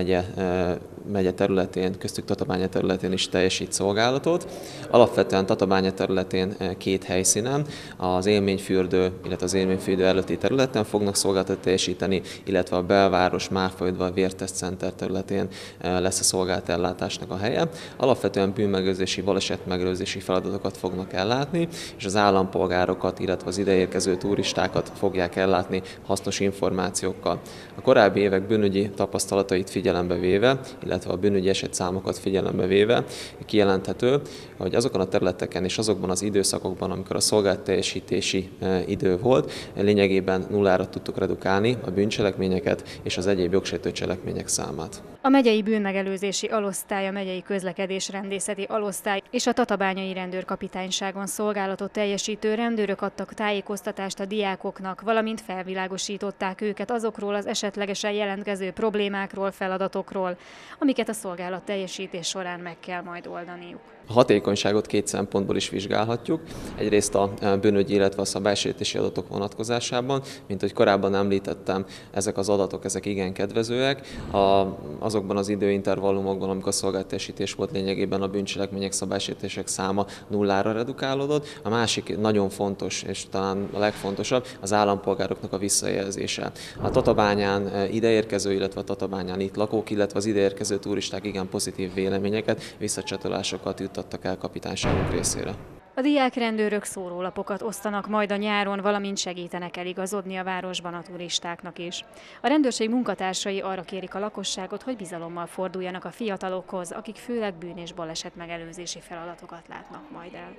[SPEAKER 5] megye területén, köztük Tatabánya területén is teljesít szolgálatot. Alapvetően Tatabánya területén 2 helyszínen, az élményfürdő, illetve az élményfürdő előtti területen fognak szolgálatot teljesíteni, illetve a belváros Márfaödva a Vérteszt Center területén lesz a szolgálatellátásnak a helye. Alapvetően bűnmegelőzési, balesetmegelőzési feladatokat fognak ellátni, és az állampolgárokat, illetve az ideérkező turistákat fogják ellátni hasznos információkkal. A korábbi évek bűnügyi tapasztalatait figyelembe véve, illetve a bűnügyi esetszámokat figyelembe véve kijelenthető, hogy azokon a területeken és azokban az időszakokban, amikor a szolgálatteljesítési idő volt, lényegében nullára tudtuk redukálni a bűncselekményeket és az egyéb jogsértő cselekmények számát.
[SPEAKER 1] A megyei bűnmegelőzési alosztály, a megyei közlekedésrendészeti alosztály és a tatabányai rendőrkapitányságon szolgálatot teljesítő rendőrök adtak tájékoztatást a diákoknak, valamint felvilágosították őket azokról az esetlegesen jelentkező problémákról, feladatokról, amiket a szolgálat teljesítés során meg kell majd oldaniuk.
[SPEAKER 5] A hatékonyságot 2 szempontból is vizsgálhatjuk. Egyrészt a bűnügyi, illetve a szabálysértési adatok vonatkozásában, mint hogy korábban említettem, ezek az adatok ezek igen kedvezőek. Azokban az időintervallumokban, amikor a szolgálatteljesítés volt, lényegében a bűncselekmények, szabálysértések száma nullára redukálódott. A másik nagyon fontos, és talán a legfontosabb, az állampolgároknak a visszajelzése. A Tatabányán ideérkező, illetve a Tatabányán itt lakók, illetve az ideérkező turisták igen pozitív véleményeket, visszacsatolásokat juttattak el kapitányságunk részére.
[SPEAKER 1] A diákrendőrök szórólapokat osztanak majd a nyáron, valamint segítenek eligazodni a városban a turistáknak is. A rendőrség munkatársai arra kérik a lakosságot, hogy bizalommal forduljanak a fiatalokhoz, akik főleg bűn- és balesetmegelőzési feladatokat látnak majd el.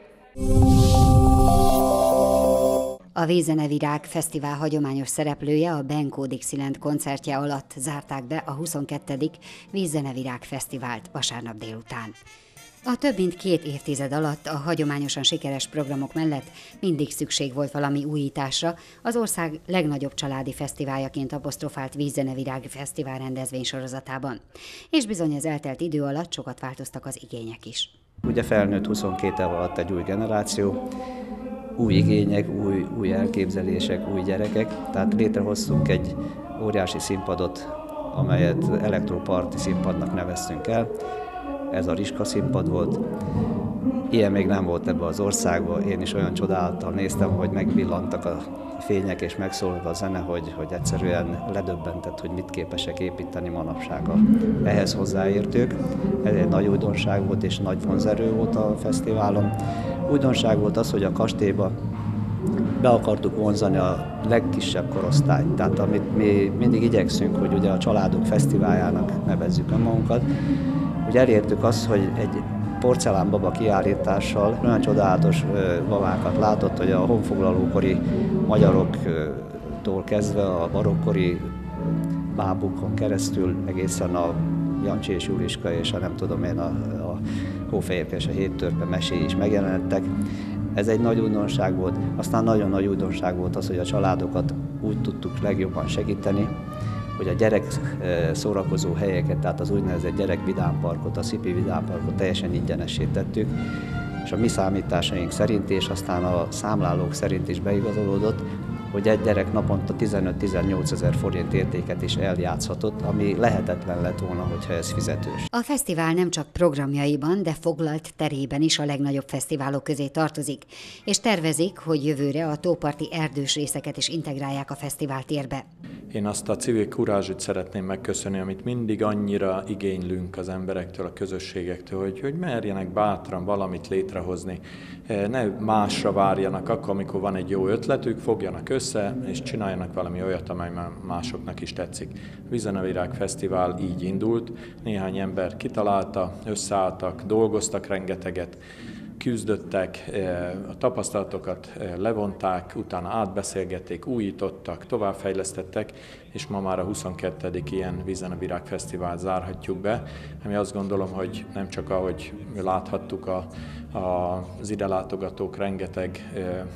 [SPEAKER 17] A Vízzenevirág Fesztivál hagyományos szereplője a Benko Dixieland koncertje alatt zárták be a 22. Vízzenevirág Fesztivált vasárnap délután. A több mint 2 évtized alatt a hagyományosan sikeres programok mellett mindig szükség volt valami újításra, az ország legnagyobb családi fesztiváljaként apostrofált Vízzenevirág Fesztivál rendezvénysorozatában. És bizony az eltelt idő alatt sokat változtak az igények is.
[SPEAKER 6] Ugye felnőtt 22 év alatt egy új generáció, új igények, új elképzelések, új gyerekek, tehát létrehoztunk egy óriási színpadot, amelyet elektroparti színpadnak neveztünk el. Ez a Riska színpad volt. Ilyen még nem volt ebben az országban. Én is olyan csodálattal néztem, hogy megvillantak a fények és megszólalt a zene, hogy egyszerűen ledöbbentett, hogy mit képesek építeni manapság. Ehhez hozzáértők. Ez egy nagy újdonság volt és nagy vonzerő volt a fesztiválon. Újdonság volt az, hogy a kastélyba be akartuk vonzani a legkisebb korosztályt. Tehát amit mi mindig igyekszünk, hogy ugye a családok fesztiváljának nevezzük a magunkat, hogy elértük azt, hogy egy porcelánbaba kiállítással olyan csodálatos babákat látott, hogy a honfoglalókori magyaroktól kezdve a barokkori bábukon keresztül egészen a Jancsi és Juliska és a nem tudom én a Hófehérke és a Hét törpe meséi is megjelentek. Ez egy nagy újdonság volt. Aztán nagyon nagy újdonság volt az, hogy a családokat úgy tudtuk legjobban segíteni, hogy a gyerek szórakozó helyeket, tehát az úgynevezett gyerek vidámparkot, a Szipi vidámparkot teljesen ingyenessé tettük, és a mi számításaink szerint, és aztán a számlálók szerint is beigazolódott, hogy egy gyerek naponta 15-18 ezer forint értéket is eljátszhatott, ami lehetetlen lett volna, hogyha ez fizetős.
[SPEAKER 17] A fesztivál nem csak programjaiban, de foglalt terében is a legnagyobb fesztiválok közé tartozik, és tervezik, hogy jövőre a tóparti erdős részeket is integrálják a fesztivál térbe.
[SPEAKER 18] Én azt a civil kurázsit szeretném megköszönni, amit mindig annyira igénylünk az emberektől, a közösségektől, hogy merjenek bátran valamit létrehozni. Ne másra várjanak, akkor, amikor van egy jó ötletük, fogjanak össze, és csináljanak valami olyat, amely másoknak is tetszik. Vizen a Virág Fesztivál így indult, néhány ember kitalálta, összeálltak, dolgoztak rengeteget, küzdöttek, a tapasztalatokat levonták, utána átbeszélgették, újítottak, továbbfejlesztettek, és ma már a 22. ilyen Vizen a Virág Fesztivált zárhatjuk be, ami azt gondolom, hogy nem csak ahogy láthattuk az ide látogatók rengeteg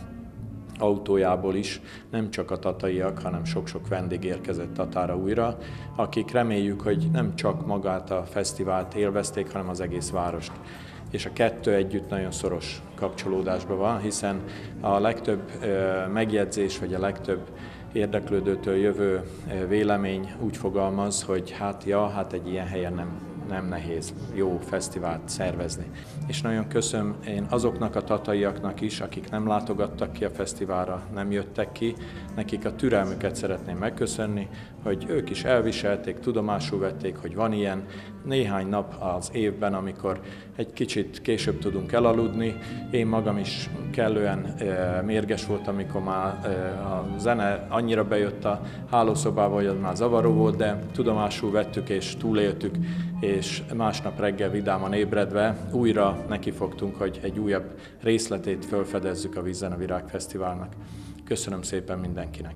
[SPEAKER 18] autójából is, nem csak a tataiak, hanem sok-sok vendég érkezett Tatára újra, akik reméljük, hogy nem csak magát a fesztivált élvezték, hanem az egész várost. És a kettő együtt nagyon szoros kapcsolódásban van, hiszen a legtöbb megjegyzés, vagy a legtöbb érdeklődőtől jövő vélemény úgy fogalmaz, hogy hát egy ilyen helyen nem nehéz jó fesztivált szervezni. És nagyon köszönöm én azoknak a tataiaknak is, akik nem látogattak ki a fesztiválra, nem jöttek ki, nekik a türelmüket szeretném megköszönni, hogy ők is elviselték, tudomásul vették, hogy van ilyen néhány nap az évben, amikor egy kicsit később tudunk elaludni. Én magam is kellően mérges voltam, amikor már a zene annyira bejött a hálószobába, hogy az már zavaró volt, de tudomásul vettük és túléltük, és másnap reggel vidáman ébredve újra nekifogtunk, hogy egy újabb részletét felfedezzük a Vizen a Virág Fesztiválnak. Köszönöm szépen mindenkinek!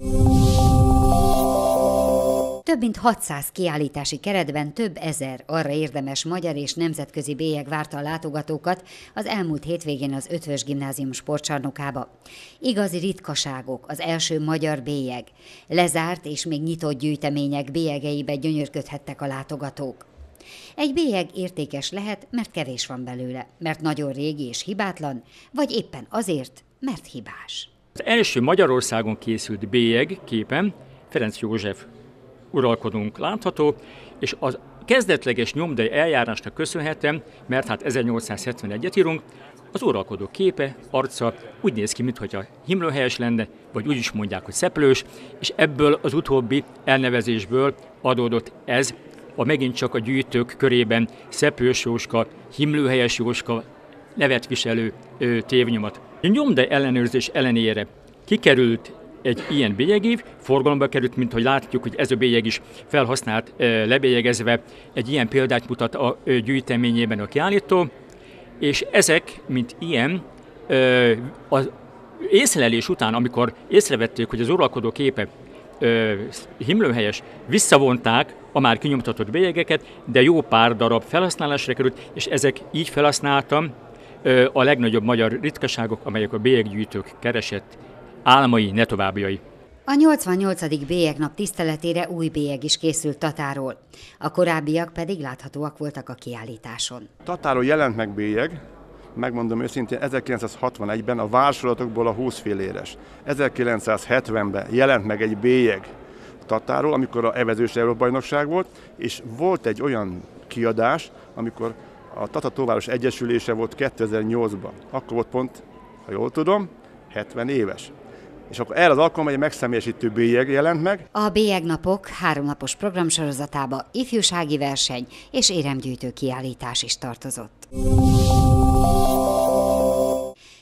[SPEAKER 17] Több mint 600 kiállítási keretben több ezer arra érdemes magyar és nemzetközi bélyeg várta a látogatókat az elmúlt hétvégén az Eötvös Gimnázium sportcsarnokába. Igazi ritkaságok, az első magyar bélyeg, lezárt és még nyitott gyűjtemények bélyegeibe gyönyörködhettek a látogatók. Egy bélyeg értékes lehet, mert kevés van belőle, mert nagyon régi és hibátlan, vagy éppen azért, mert hibás.
[SPEAKER 7] Az első Magyarországon készült bélyeg képen Ferenc József uralkodónk látható, és az kezdetleges nyomdai eljárásnak köszönhetem, mert hát 1871-et írunk, az uralkodó képe, arca úgy néz ki, mintha himlőhelyes lenne, vagy úgy is mondják, hogy szeplős, és ebből az utóbbi elnevezésből adódott ez, megint csak a gyűjtők körében Szeplős Jóska, Himlőhelyes Jóska nevet viselő tévnyomat. A nyomdai ellenőrzés ellenére kikerült egy ilyen bélyegév, forgalomba került, mint hogy látjuk, hogy ez a bélyeg is felhasznált, lebélyegezve, egy ilyen példát mutat a gyűjteményében a kiállító, és ezek, mint ilyen, az észlelés után, amikor észrevették, hogy az uralkodó képe himlőhelyes, visszavonták a már kinyomtatott bélyegeket, de jó pár darab felhasználásra került, és ezek így felhasználtam a legnagyobb magyar ritkaságok, amelyek a bélyeggyűjtők keresett álmai, ne továbbjai.
[SPEAKER 17] A 88. bélyegnap tiszteletére új bélyeg is készült Tatáról. A korábbiak pedig láthatóak voltak a kiállításon.
[SPEAKER 8] Tatáról jelent meg bélyeg, megmondom őszintén, 1961-ben a vársolatokból a 20 filléres. 1970-ben jelent meg egy bélyeg Tatáról, amikor a evezős Európa-bajnokság volt, és volt egy olyan kiadás, amikor a Tata Tóváros Egyesülése volt 2008-ban. Akkor volt pont, ha jól tudom, 70 éves. És akkor erre az alkalommal egy megszemélyesítő bélyeg jelent meg.
[SPEAKER 17] A bélyegnapok 3 napos programsorozatába ifjúsági verseny és éremgyűjtő kiállítás is tartozott.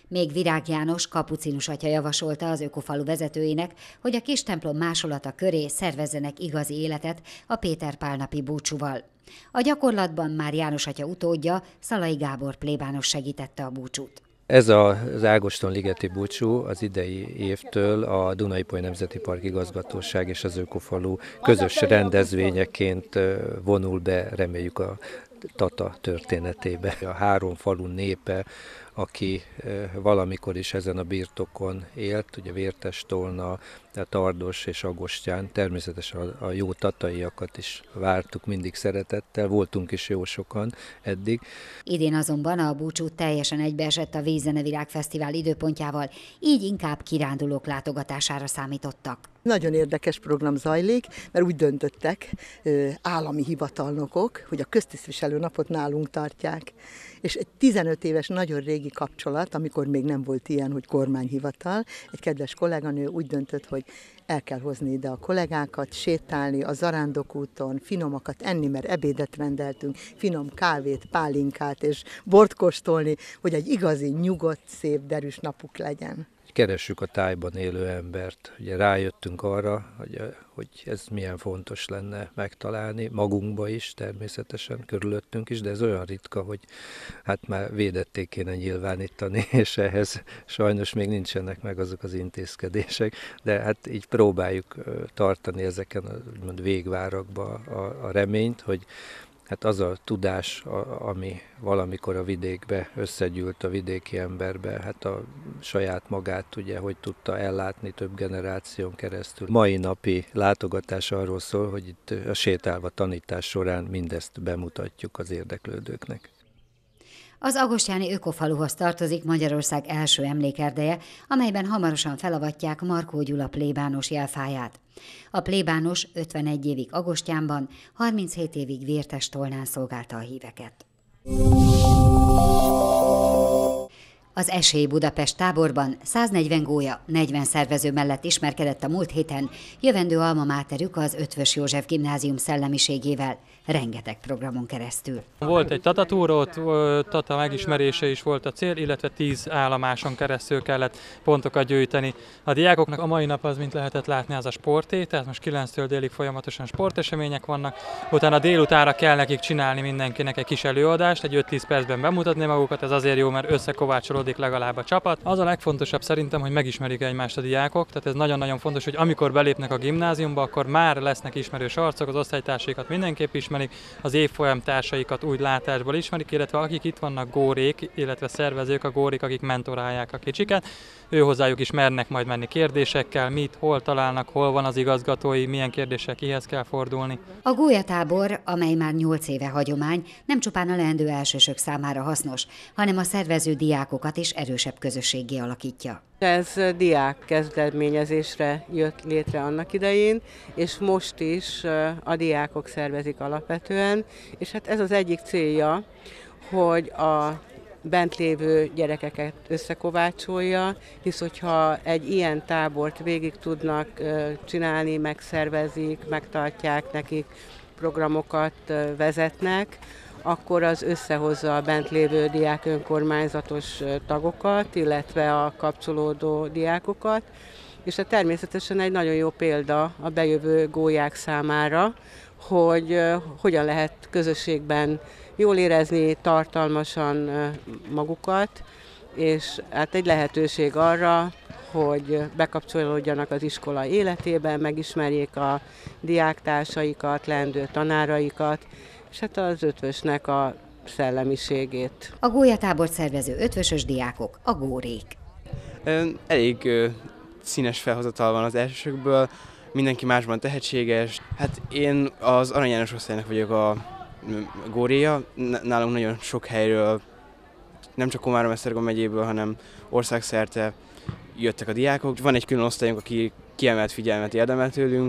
[SPEAKER 17] Még Virág János kapucinus atya javasolta az Ökofalu vezetőinek, hogy a kis templom másolata köré szervezzenek igazi életet a Péter Pál napi búcsúval. A gyakorlatban már János atya utódja, Szalai Gábor plébános segítette a búcsút.
[SPEAKER 9] Ez az Ágoston-ligeti búcsú az idei évtől a Duna-Ipoly Nemzeti Park Igazgatóság és az Ökofalu közös rendezvényeként vonul be, reméljük, a Tata történetébe. A 3 falu népe, aki valamikor is ezen a birtokon élt, ugye Vértestolna, Tardos és Agostyán, természetesen a jó tataiakat is vártuk mindig szeretettel, voltunk is jó sokan eddig.
[SPEAKER 17] Idén azonban a búcsú teljesen egybeesett a Vízzenevirág Fesztivál időpontjával, így inkább kirándulók látogatására számítottak.
[SPEAKER 10] Nagyon érdekes program zajlik, mert úgy döntöttek állami hivatalnokok, hogy a köztisztviselő napot nálunk tartják. És egy 15 éves nagyon régi kapcsolat, amikor még nem volt ilyen, hogy kormányhivatal, egy kedves kolléganő úgy döntött, hogy el kell hozni ide a kollégákat, sétálni a Zarándokúton, finomakat enni, mert ebédet rendeltünk, finom kávét, pálinkát és bort kóstolni, hogy egy igazi, nyugodt, szép, derűs napuk legyen.
[SPEAKER 9] Keressük a tájban élő embert. Ugye rájöttünk arra, hogy ez milyen fontos lenne megtalálni, magunkba is természetesen, körülöttünk is, de ez olyan ritka, hogy hát már védetté kéne nyilvánítani, és ehhez sajnos még nincsenek meg azok az intézkedések, de hát így próbáljuk tartani ezeken a úgymond végvárakba a reményt, hogy hát az a tudás, ami valamikor a vidékbe összegyűlt a vidéki emberbe, hát a saját magát ugye, hogy tudta ellátni több generáción keresztül. Mai napi látogatás arról szól, hogy itt a sétálva tanítás során mindezt bemutatjuk az érdeklődőknek.
[SPEAKER 17] Az agostyáni Ökofaluhoz tartozik Magyarország első emlékerdeje, amelyben hamarosan felavatják Markó Gyula plébános jelfáját. A plébános 51 évig Agostyánban, 37 évig Vértestolnán szolgálta a híveket. Az Esély Budapest táborban 140 gólya, 40 szervező mellett ismerkedett a múlt héten jövendő alma máterük az Eötvös József Gimnázium szellemiségével, rengeteg programon keresztül.
[SPEAKER 11] Volt egy tatatúró, tata megismerése is volt a cél, illetve 10 állomáson keresztül kellett pontokat gyűjteni. A diákoknak a mai nap az, mint lehetett látni, az a sporté, tehát most 9-től délig folyamatosan sportesemények vannak, utána délutánra kell nekik csinálni mindenkinek egy kis előadást, egy 5-10 percben bemutatni magukat, ez azért jó, mert összekovácsolódik legalább a csapat. Az a legfontosabb szerintem, hogy megismerik egymást a diákok, tehát ez nagyon-nagyon fontos, hogy amikor belépnek a gimnáziumba, akkor már lesznek ismerős arcok, az osztálytársaikat mindenképp ismerik, az évfolyam társaikat úgy látásból ismerik, illetve akik itt vannak górék, illetve szervezők, a górék, akik mentorálják a kicsiket, ő hozzájuk is mernek majd menni kérdésekkel, mit, hol találnak, hol van az igazgatói, milyen kérdéssel kihez kell fordulni.
[SPEAKER 17] A gólyatábor, amely már 8 éve hagyomány, nem csupán a leendő elsősök számára hasznos, hanem a szervező diákokat is erősebb közösséggé alakítja.
[SPEAKER 24] Ez diák kezdeményezésre jött létre annak idején, és most is a diákok szervezik alapvetően, és hát ez az egyik célja, hogy a bent lévő gyerekeket összekovácsolja, hisz hogyha egy ilyen tábort végig tudnak csinálni, megszervezik, megtartják, nekik programokat vezetnek, akkor az összehozza a bent lévő diák önkormányzatos tagokat, illetve a kapcsolódó diákokat, és hát természetesen egy nagyon jó példa a bejövő gólyák számára, hogy hogyan lehet közösségben jól érezni tartalmasan magukat, és hát egy lehetőség arra, hogy bekapcsolódjanak az iskola életébe, megismerjék a diáktársaikat, leendő tanáraikat, és hát az ötvösnek a szellemiségét.
[SPEAKER 17] A gólyatábort szervező ötvösös diákok, a górék.
[SPEAKER 25] Elég színes felhozatal van az elsősökből, mindenki másban tehetséges. Hát én az Arany János osztálynak vagyok a góréja, nálunk nagyon sok helyről, nem csak Komárom-Esztergom megyéből, hanem országszerte jöttek a diákok. Van egy külön osztályunk, aki kiemelt figyelmet érdemel tőlünk.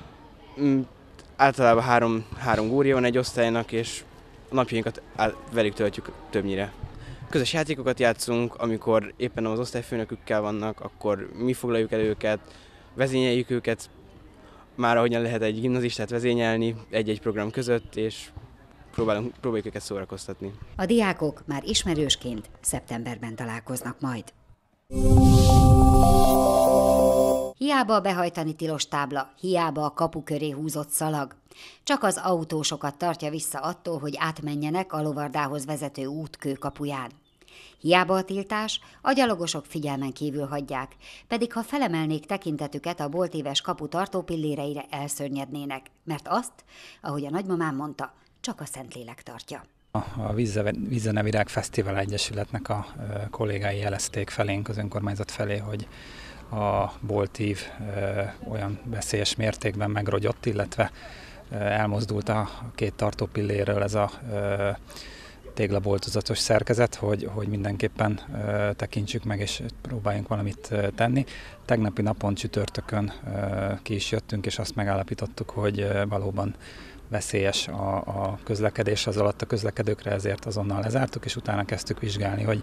[SPEAKER 25] Általában három gória van egy osztálynak, és a napjainkat velük töltjük többnyire. Közös játékokat játszunk, amikor éppen az osztályfőnökükkel vannak, akkor mi foglaljuk el őket, vezényeljük őket, már ahogyan lehet egy gimnazistát vezényelni egy-egy program között, és próbáljuk őket szórakoztatni.
[SPEAKER 17] A diákok már ismerősként szeptemberben találkoznak majd. Hiába a behajtani tilos tábla, hiába a kapu köré húzott szalag. Csak az autósokat tartja vissza attól, hogy átmenjenek a lovardához vezető út kőkapuján. Hiába a tiltás, a gyalogosok figyelmen kívül hagyják, pedig ha felemelnék tekintetüket a boltíves kapu tartópilléreire, elszörnyednének, mert azt, ahogy a nagymamám mondta, csak a Szentlélek tartja.
[SPEAKER 12] A Vízzenevirág Fesztivál Egyesületnek a kollégái jelezték felénk, az önkormányzat felé, hogy a boltív olyan veszélyes mértékben megrogyott, illetve elmozdult a két tartópilléről ez a téglaboltozatos szerkezet, hogy mindenképpen tekintsük meg és próbáljunk valamit tenni. Tegnapi napon csütörtökön ki is jöttünk, és azt megállapítottuk, hogy valóban veszélyes a közlekedés az alatt a közlekedőkre, ezért azonnal lezártuk, és utána kezdtük vizsgálni, hogy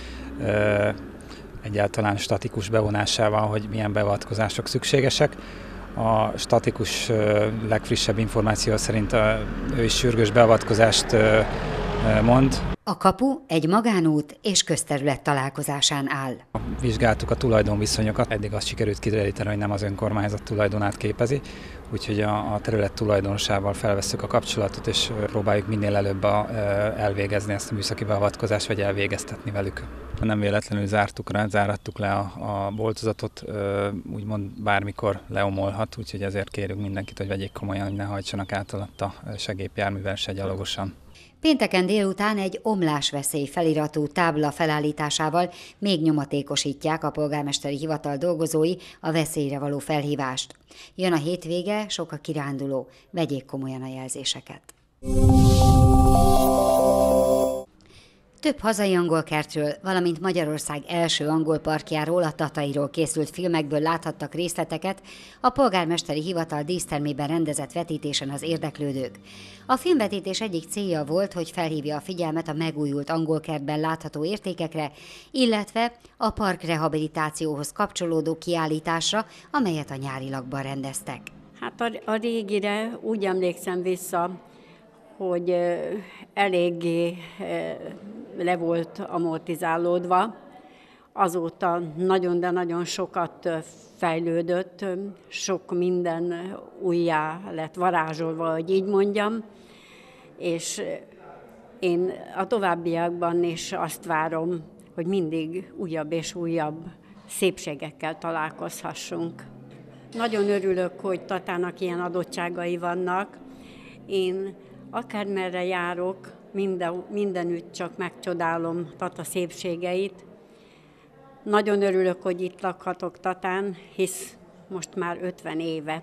[SPEAKER 12] egyáltalán statikus bevonásával, hogy milyen beavatkozások szükségesek. A statikus legfrissebb információ szerint ő is sürgős beavatkozást mond.
[SPEAKER 17] A kapu egy magánút és közterület találkozásán áll.
[SPEAKER 12] Vizsgáltuk a tulajdonviszonyokat, eddig azt sikerült kideríteni, hogy nem az önkormányzat tulajdonát képezi, úgyhogy a terület tulajdonosával felvesszük a kapcsolatot, és próbáljuk minél előbb elvégezni ezt a műszaki beavatkozást, vagy elvégeztetni velük. Nem véletlenül zárattuk le a boltozatot, úgymond bármikor leomolhat, úgyhogy ezért kérünk mindenkit, hogy vegyék komolyan, hogy ne hajtsanak át alatt a segélyjárművel se gyalogosan.
[SPEAKER 17] Pénteken délután egy omlásveszély feliratú tábla felállításával még nyomatékosítják a polgármesteri hivatal dolgozói a veszélyre való felhívást. Jön a hétvége, sok a kiránduló, vegyék komolyan a jelzéseket. Több hazai angolkertről, valamint Magyarország első angolparkjáról, a Tatairól készült filmekből láthattak részleteket a polgármesteri hivatal dísztermében rendezett vetítésen az érdeklődők. A filmvetítés egyik célja volt, hogy felhívja a figyelmet a megújult angolkertben látható értékekre, illetve a parkrehabilitációhoz kapcsolódó kiállításra, amelyet a nyári lakban rendeztek.
[SPEAKER 13] Hát a régire úgy emlékszem vissza, hogy eléggé le volt amortizálódva. Azóta nagyon, de nagyon sokat fejlődött, sok minden újjá lett varázsolva, hogy így mondjam, és én a továbbiakban is azt várom, hogy mindig újabb és újabb szépségekkel találkozhassunk. Nagyon örülök, hogy Tatának ilyen adottságai vannak. Én akármerre járok, mindenütt csak megcsodálom Tata szépségeit. Nagyon örülök, hogy itt lakhatok Tatán, hisz most már 50 éve.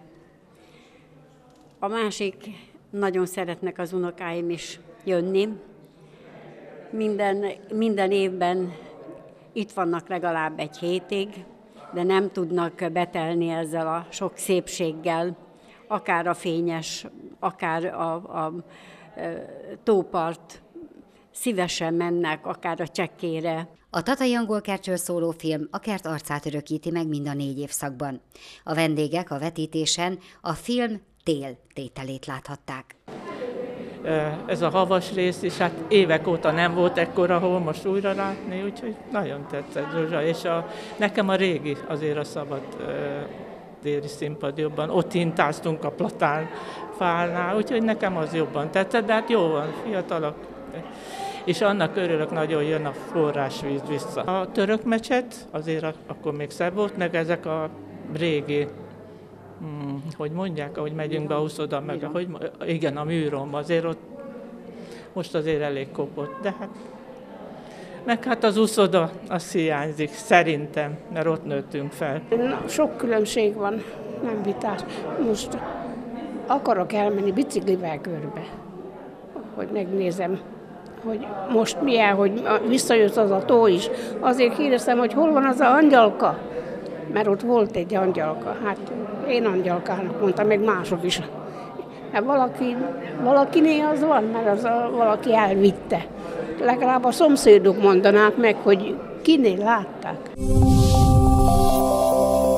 [SPEAKER 13] A másik, nagyon szeretnek az unokáim is jönni. Minden évben itt vannak legalább egy hétig, de nem tudnak betelni ezzel a sok szépséggel, akár a fényes, akár a tópart, szívesen mennek, akár a csekkére.
[SPEAKER 17] A tatai angolkertről szóló film a kert arcát örökíti meg mind a 4 évszakban. A vendégek a vetítésen a film tél tételét láthatták.
[SPEAKER 14] Ez a havas rész is, hát évek óta nem volt ekkora, ahol most újra látni, úgyhogy nagyon tetszett, Zsuzsa, és nekem a régi azért a szabad déli színpad jobban, ott hintáztunk a platánfánál, úgyhogy nekem az jobban tetszett, de hát jó van, fiatalok, és annak örülök nagyon, jön a forrásvíz vissza. A török mecset azért akkor még szebb volt, meg ezek a régi, hogy mondják, ahogy megyünk be a Uszoda, meg igen, a műrom, azért ott most azért elég kopott, de hát meg hát az Uszoda, az hiányzik, szerintem, mert ott nőttünk fel.
[SPEAKER 15] Sok különbség van, nem vitás. Most akarok elmenni biciklivel körbe, hogy megnézem, hogy most milyen, hogy visszajött az a tó is. Azért kérdeztem, hogy hol van az a angyalka, mert ott volt egy angyalka. Hát én angyalkának mondtam, meg mások is. Hát valakinél az van, mert az valaki elvitte. Legalább a szomszédok mondanák meg, hogy kinél látták.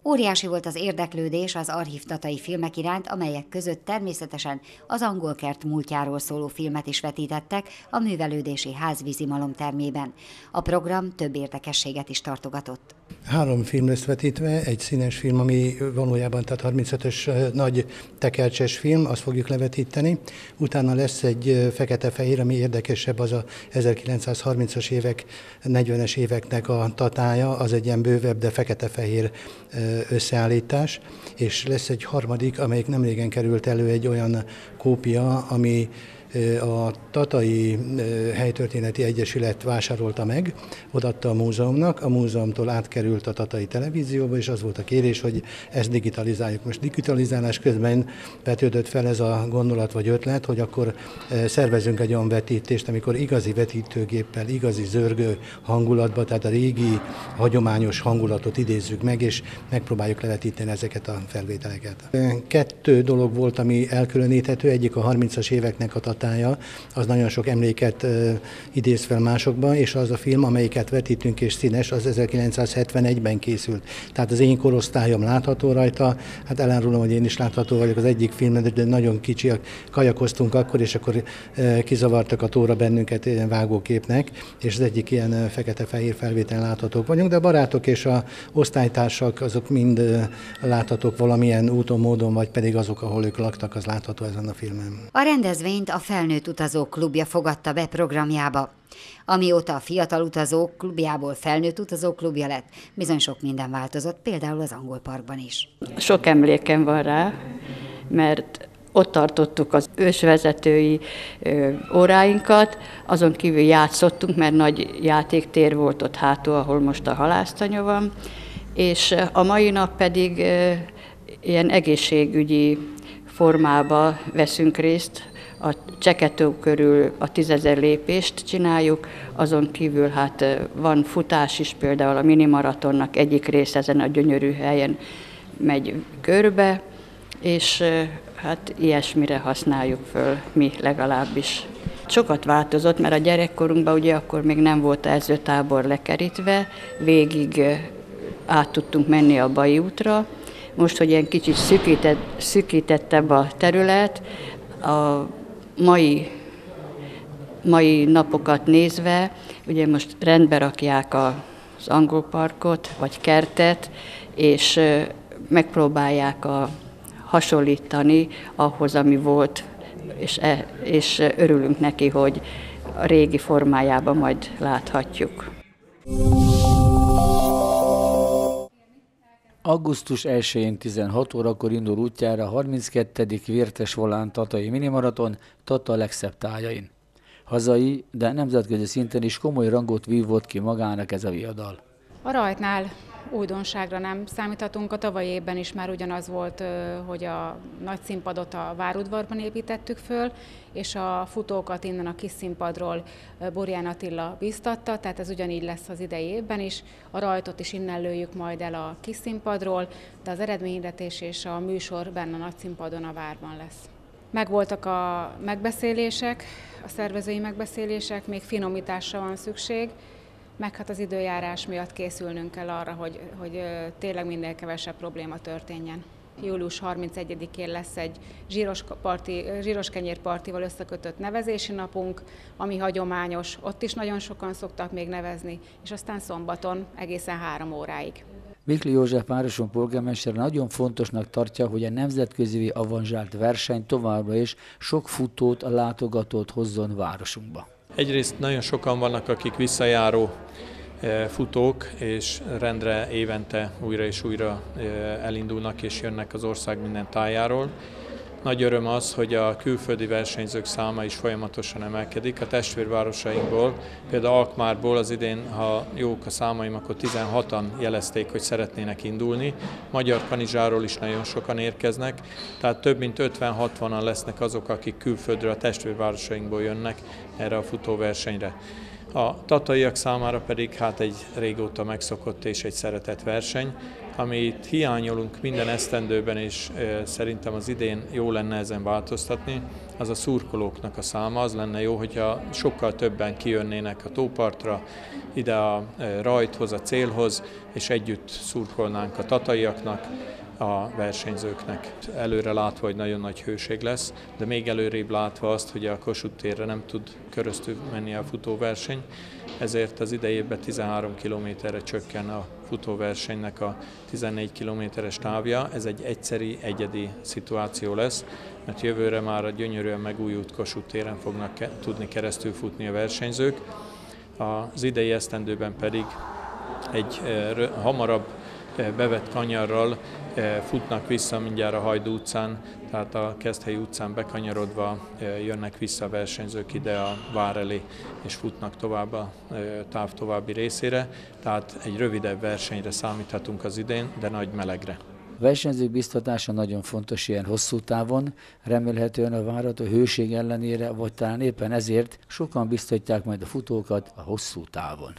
[SPEAKER 17] Óriási volt az érdeklődés az archív tatai filmek iránt, amelyek között természetesen az Angolkert múltjáról szóló filmet is vetítettek a Művelődési Ház vízimalomtermében. A program több érdekességet is tartogatott.
[SPEAKER 16] 3 film lesz vetítve, egy színes film, ami valójában tehát 35-ös nagy tekercses film, azt fogjuk levetíteni. Utána lesz egy fekete-fehér, ami érdekesebb, az a 1930-as évek, 40-es éveknek a tatája, az egy ilyen bővebb, de fekete-fehér összeállítás. És lesz egy harmadik, amelyik nemrégen került elő, egy olyan kópia, ami a Tatai Helytörténeti Egyesület vásárolta meg, odaadta a múzeumnak, a múzeumtól átkerült a Tatai Televízióba, és az volt a kérés, hogy ezt digitalizáljuk. Most digitalizálás közben vetődött fel ez a gondolat vagy ötlet, hogy akkor szervezünk egy olyan vetítést, amikor igazi vetítőgéppel, igazi zörgő hangulatba, tehát a régi, hagyományos hangulatot idézzük meg, és megpróbáljuk levetíteni ezeket a felvételeket. 2 dolog volt, ami elkülöníthető, egyik a 30-as éveknek a tatája, az nagyon sok emléket idéz fel másokba, és az a film, amelyiket vetítünk és színes, az 1971-ben készült. Tehát az én korosztályom látható rajta, hát elárulom, hogy én is látható vagyok az egyik filmben, de nagyon kicsi, kajakoztunk akkor, és akkor kizavartak a tóra bennünket ilyen vágóképnek, és az egyik ilyen fekete-fehér felvételen láthatók vagyunk, de a barátok és a osztálytársak azok mind láthatók valamilyen úton, módon, vagy pedig azok, ahol ők laktak, az látható ezen a filmen.
[SPEAKER 17] A rendezvényt a Felnőtt Utazók Klubja fogadta be programjába. Amióta a Fiatal Utazók Klubjából Felnőtt Utazók Klubja lett, bizony sok minden változott, például az Angol Parkban is.
[SPEAKER 19] Sok emlékem van rá, mert ott tartottuk az ősvezetői óráinkat, azon kívül játszottunk, mert nagy játéktér volt ott hátul, ahol most a halásztanya van, és a mai nap pedig ilyen egészségügyi formába veszünk részt. A Cseketó körül a 10 000 lépést csináljuk, azon kívül hát van futás is, például a minimaratonnak egyik része ezen a gyönyörű helyen megy körbe, és hát ilyesmire használjuk föl mi legalábbis. Sokat változott, mert a gyerekkorunkban ugye akkor még nem volt edzőtábor lekerítve, végig át tudtunk menni a Bai útra. Most, hogy ilyen kicsit szűkítettebb a terület, a mai napokat nézve, ugye most rendbe rakják az Angol Parkot, vagy kertet, és megpróbálják hasonlítani ahhoz, ami volt, és örülünk neki, hogy a régi formájában majd láthatjuk.
[SPEAKER 20] Augusztus 1-én 16 órakor indul útjára a 32. Vértes Volán tatai minimaraton Tata legszebb tájain. Hazai, de nemzetközi szinten is komoly rangot vívott ki magának ez a viadal.
[SPEAKER 21] A rajtnál újdonságra nem számíthatunk. A tavalyi évben is már ugyanaz volt, hogy a nagy színpadot a Várudvarban építettük föl, és a futókat innen a kis színpadról Borján Attila bíztatta, tehát ez ugyanígy lesz az idei évben is. A rajtot is innen lőjük majd el a kis színpadról, de az eredményhirdetés és a műsor benne a nagy színpadon a Várban lesz. Megvoltak a megbeszélések, a szervezői megbeszélések, még finomításra van szükség, meg hát az időjárás miatt készülnünk kell arra, hogy tényleg minél kevesebb probléma történjen. Július 31-én lesz egy zsíros kenyérpartival összekötött nevezési napunk, ami hagyományos, ott is nagyon sokan szoktak még nevezni, és aztán szombaton egészen 3 óráig.
[SPEAKER 20] Vikli József városon polgármester nagyon fontosnak tartja, hogy a nemzetközi avanzsált verseny továbbra is sok futót, a látogatót hozzon városunkba.
[SPEAKER 18] Egyrészt nagyon sokan vannak, akik visszajáró futók, és rendre évente újra és újra elindulnak és jönnek az ország minden tájáról. Nagy öröm az, hogy a külföldi versenyzők száma is folyamatosan emelkedik. A testvérvárosainkból, például Alkmárból az idén, ha jók a számaim, akkor 16-an jelezték, hogy szeretnének indulni. Magyar Kanizsáról is nagyon sokan érkeznek, tehát több mint 50-60-an lesznek azok, akik külföldről a testvérvárosainkból jönnek erre a futóversenyre. A tataiak számára pedig hát egy régóta megszokott és egy szeretett verseny, amit hiányolunk minden esztendőben, és szerintem az idén jó lenne ezen változtatni, az a szurkolóknak a száma. Az lenne jó, hogyha sokkal többen kijönnének a tópartra, ide a rajthoz, a célhoz, és együtt szurkolnánk a tataiaknak, a versenyzőknek. Előre látva, hogy nagyon nagy hőség lesz, de még előrébb látva azt, hogy a Kossuth térre nem tud köröztül menni a futóverseny, ezért az idejében 13 kilométerre csökken a futóversenynek a 14 kilométeres távja. Ez egy egyszeri, egyedi szituáció lesz, mert jövőre már a gyönyörűen megújult Kossuth téren fognak tudni keresztül futni a versenyzők. Az idei esztendőben pedig egy hamarabb bevett kanyarral futnak vissza mindjárt a Hajdú utcán, tehát a Keszthelyi utcán bekanyarodva jönnek vissza a versenyzők ide a vár elé, és futnak tovább a táv további részére. Tehát egy rövidebb versenyre számíthatunk az idén, de nagy melegre.
[SPEAKER 20] A versenyzők biztatása nagyon fontos ilyen hosszú távon, remélhetően a várható hőség ellenére, vagy talán éppen ezért sokan biztatják majd a futókat a hosszú távon.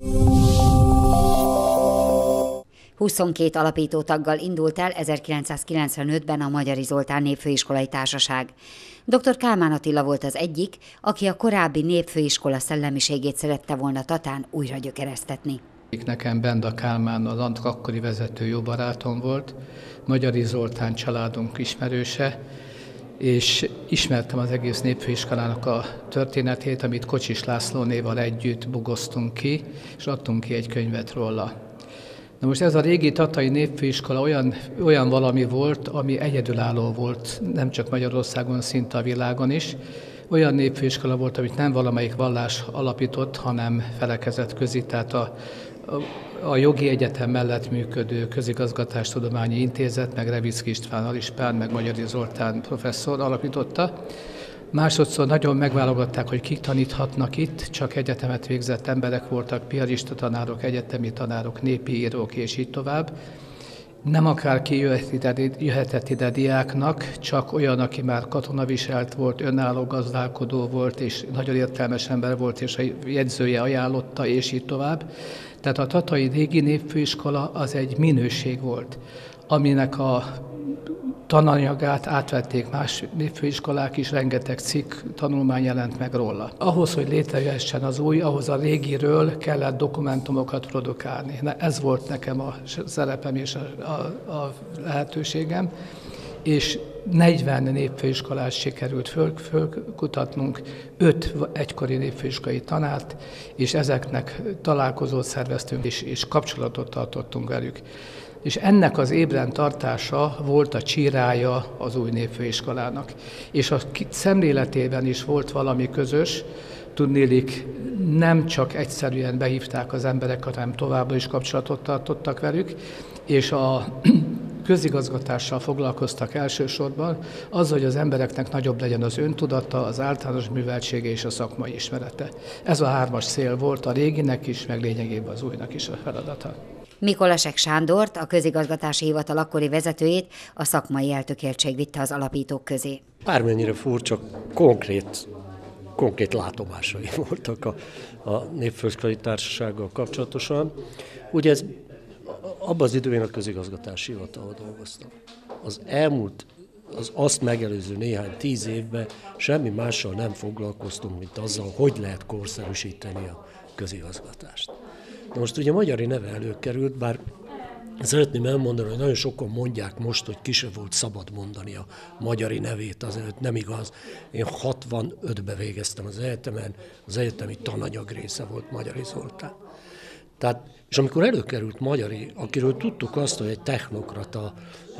[SPEAKER 17] 22 alapítótaggal indult el 1995-ben a Magyari Zoltán Népfőiskolai Társaság. Dr. Kálmán Attila volt az egyik, aki a korábbi népfőiskola szellemiségét szerette volna Tatán újra gyökeresztetni.
[SPEAKER 2] Nekem Benda Kálmán az akkori vezető jó barátom volt, Magyari Zoltán családunk ismerőse, és ismertem az egész népfőiskolának a történetét, amit Kocsis Lászlónéval együtt bugoztunk ki, és adtunk ki egy könyvet róla. Na most ez a régi tatai népfőiskola olyan valami volt, ami egyedülálló volt, nem csak Magyarországon, szinte a világon is. Olyan népfőiskola volt, amit nem valamelyik vallás alapított, hanem felekezetközi, tehát a jogi egyetem mellett működő Közigazgatástudományi Intézet, meg Revicki István Alispán, meg Magyari Zoltán professzor alapította. Másodszor nagyon megválogatták, hogy kik taníthatnak itt, csak egyetemet végzett emberek voltak, piarista tanárok, egyetemi tanárok, népi írók és így tovább. Nem akárki jöhetett ide diáknak, csak olyan, aki már katonaviselt volt, önálló gazdálkodó volt, és nagyon értelmes ember volt, és a jegyzője ajánlotta, és így tovább. Tehát a tatai régi népfőiskola az egy minőség volt, aminek a tananyagát átvették más népfőiskolák is, rengeteg cikk, tanulmány jelent meg róla. Ahhoz, hogy létrejöhessen az új, ahhoz a régiről kellett dokumentumokat produkálni. Ez volt nekem a szerepem és a lehetőségem, és 40 népfőiskolát sikerült fölkutatnunk, 5 egykori népfőiskolai tanárt, és ezeknek találkozót szerveztünk, és kapcsolatot tartottunk velük. És ennek az ébren tartása volt a csírája az új népfőiskolának. És a szemléletében is volt valami közös, tudnélik, nem csak egyszerűen behívták az embereket, hanem továbbra is kapcsolatot tartottak velük, és a közigazgatással foglalkoztak elsősorban, azzal, hogy az embereknek nagyobb legyen az öntudata, az általános műveltsége és a szakmai ismerete. Ez a 3-as cél volt a réginek is, meg lényegében az újnak is a feladata.
[SPEAKER 17] Mikolasek Sándort, a közigazgatási hivatal akkori vezetőjét a szakmai eltökéltség vitte az alapítók közé.
[SPEAKER 3] Bármennyire furcsa, konkrét látomásai voltak a Népfőiskolai Társasággal kapcsolatosan. Ugye abban az időben a közigazgatási hivatalban dolgoztam. Az elmúlt, az azt megelőző néhány 10 évben semmi mással nem foglalkoztunk, mint azzal, hogy lehet korszerűsíteni a közigazgatást. Na most ugye Magyari neve előkerült, bár szeretném elmondani, hogy nagyon sokan mondják most, hogy ki se volt szabad mondani a Magyari nevét, azért nem igaz. Én 65-ben végeztem az egyetemen, az egyetemi tananyag része volt Magyari Zoltán. Tehát, és amikor előkerült Magyari, akiről tudtuk azt, hogy egy technokrata,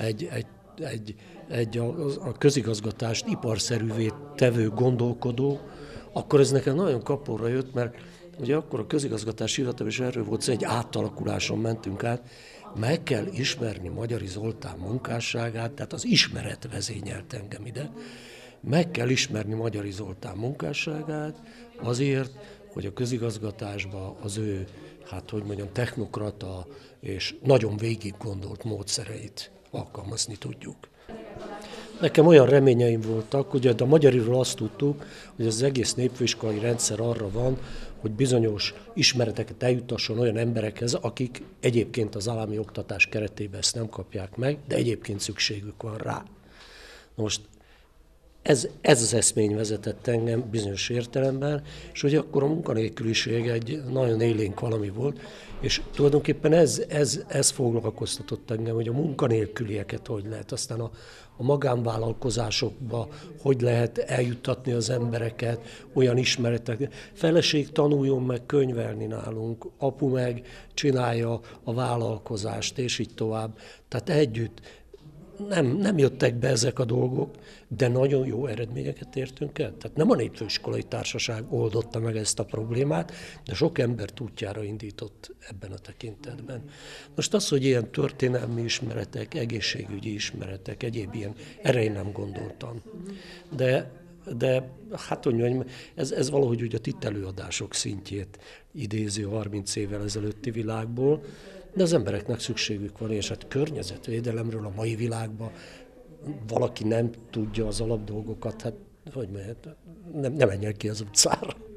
[SPEAKER 3] a közigazgatást iparszerűvé tevő gondolkodó, akkor ez nekem nagyon kapóra jött, mert ugye akkor a közigazgatási hivatal is erről volt, egy átalakuláson mentünk át, meg kell ismerni Magyari Zoltán munkásságát, tehát az ismeret vezényelt engem ide, meg kell ismerni Magyari Zoltán munkásságát azért, hogy a közigazgatásban az ő, technokrata és nagyon végig gondolt módszereit alkalmazni tudjuk. Nekem olyan reményeim voltak, hogy a Magyariról azt tudtuk, hogy az egész népfőiskolai rendszer arra van, hogy bizonyos ismereteket eljutasson olyan emberekhez, akik egyébként az állami oktatás keretében ezt nem kapják meg, de egyébként szükségük van rá. Most Ez az eszmény vezetett engem bizonyos értelemben, és hogy akkor a munkanélküliség egy nagyon élénk valami volt, és tulajdonképpen ez foglalkoztatott engem, hogy a munkanélkülieket hogy lehet, aztán a magánvállalkozásokba hogy lehet eljuttatni az embereket, olyan ismeretek. Feleség tanuljon meg könyvelni nálunk, apu meg csinálja a vállalkozást, és így tovább. Tehát együtt. Nem jöttek be ezek a dolgok, de nagyon jó eredményeket értünk el. Tehát nem a Népfőiskolai Társaság oldotta meg ezt a problémát, de sok embert útjára indított ebben a tekintetben. Most az, hogy ilyen történelmi ismeretek, egészségügyi ismeretek, egyéb ilyen, erre én nem gondoltam. De hát hogy mondjam, ez valahogy ugye a titelőadások szintjét idézi a 30 évvel ezelőtti világból, de az embereknek szükségük van, és hát környezetvédelemről a mai világban valaki nem tudja az alapdolgokat, hát hogy mehet, nem menjen ki az utcára.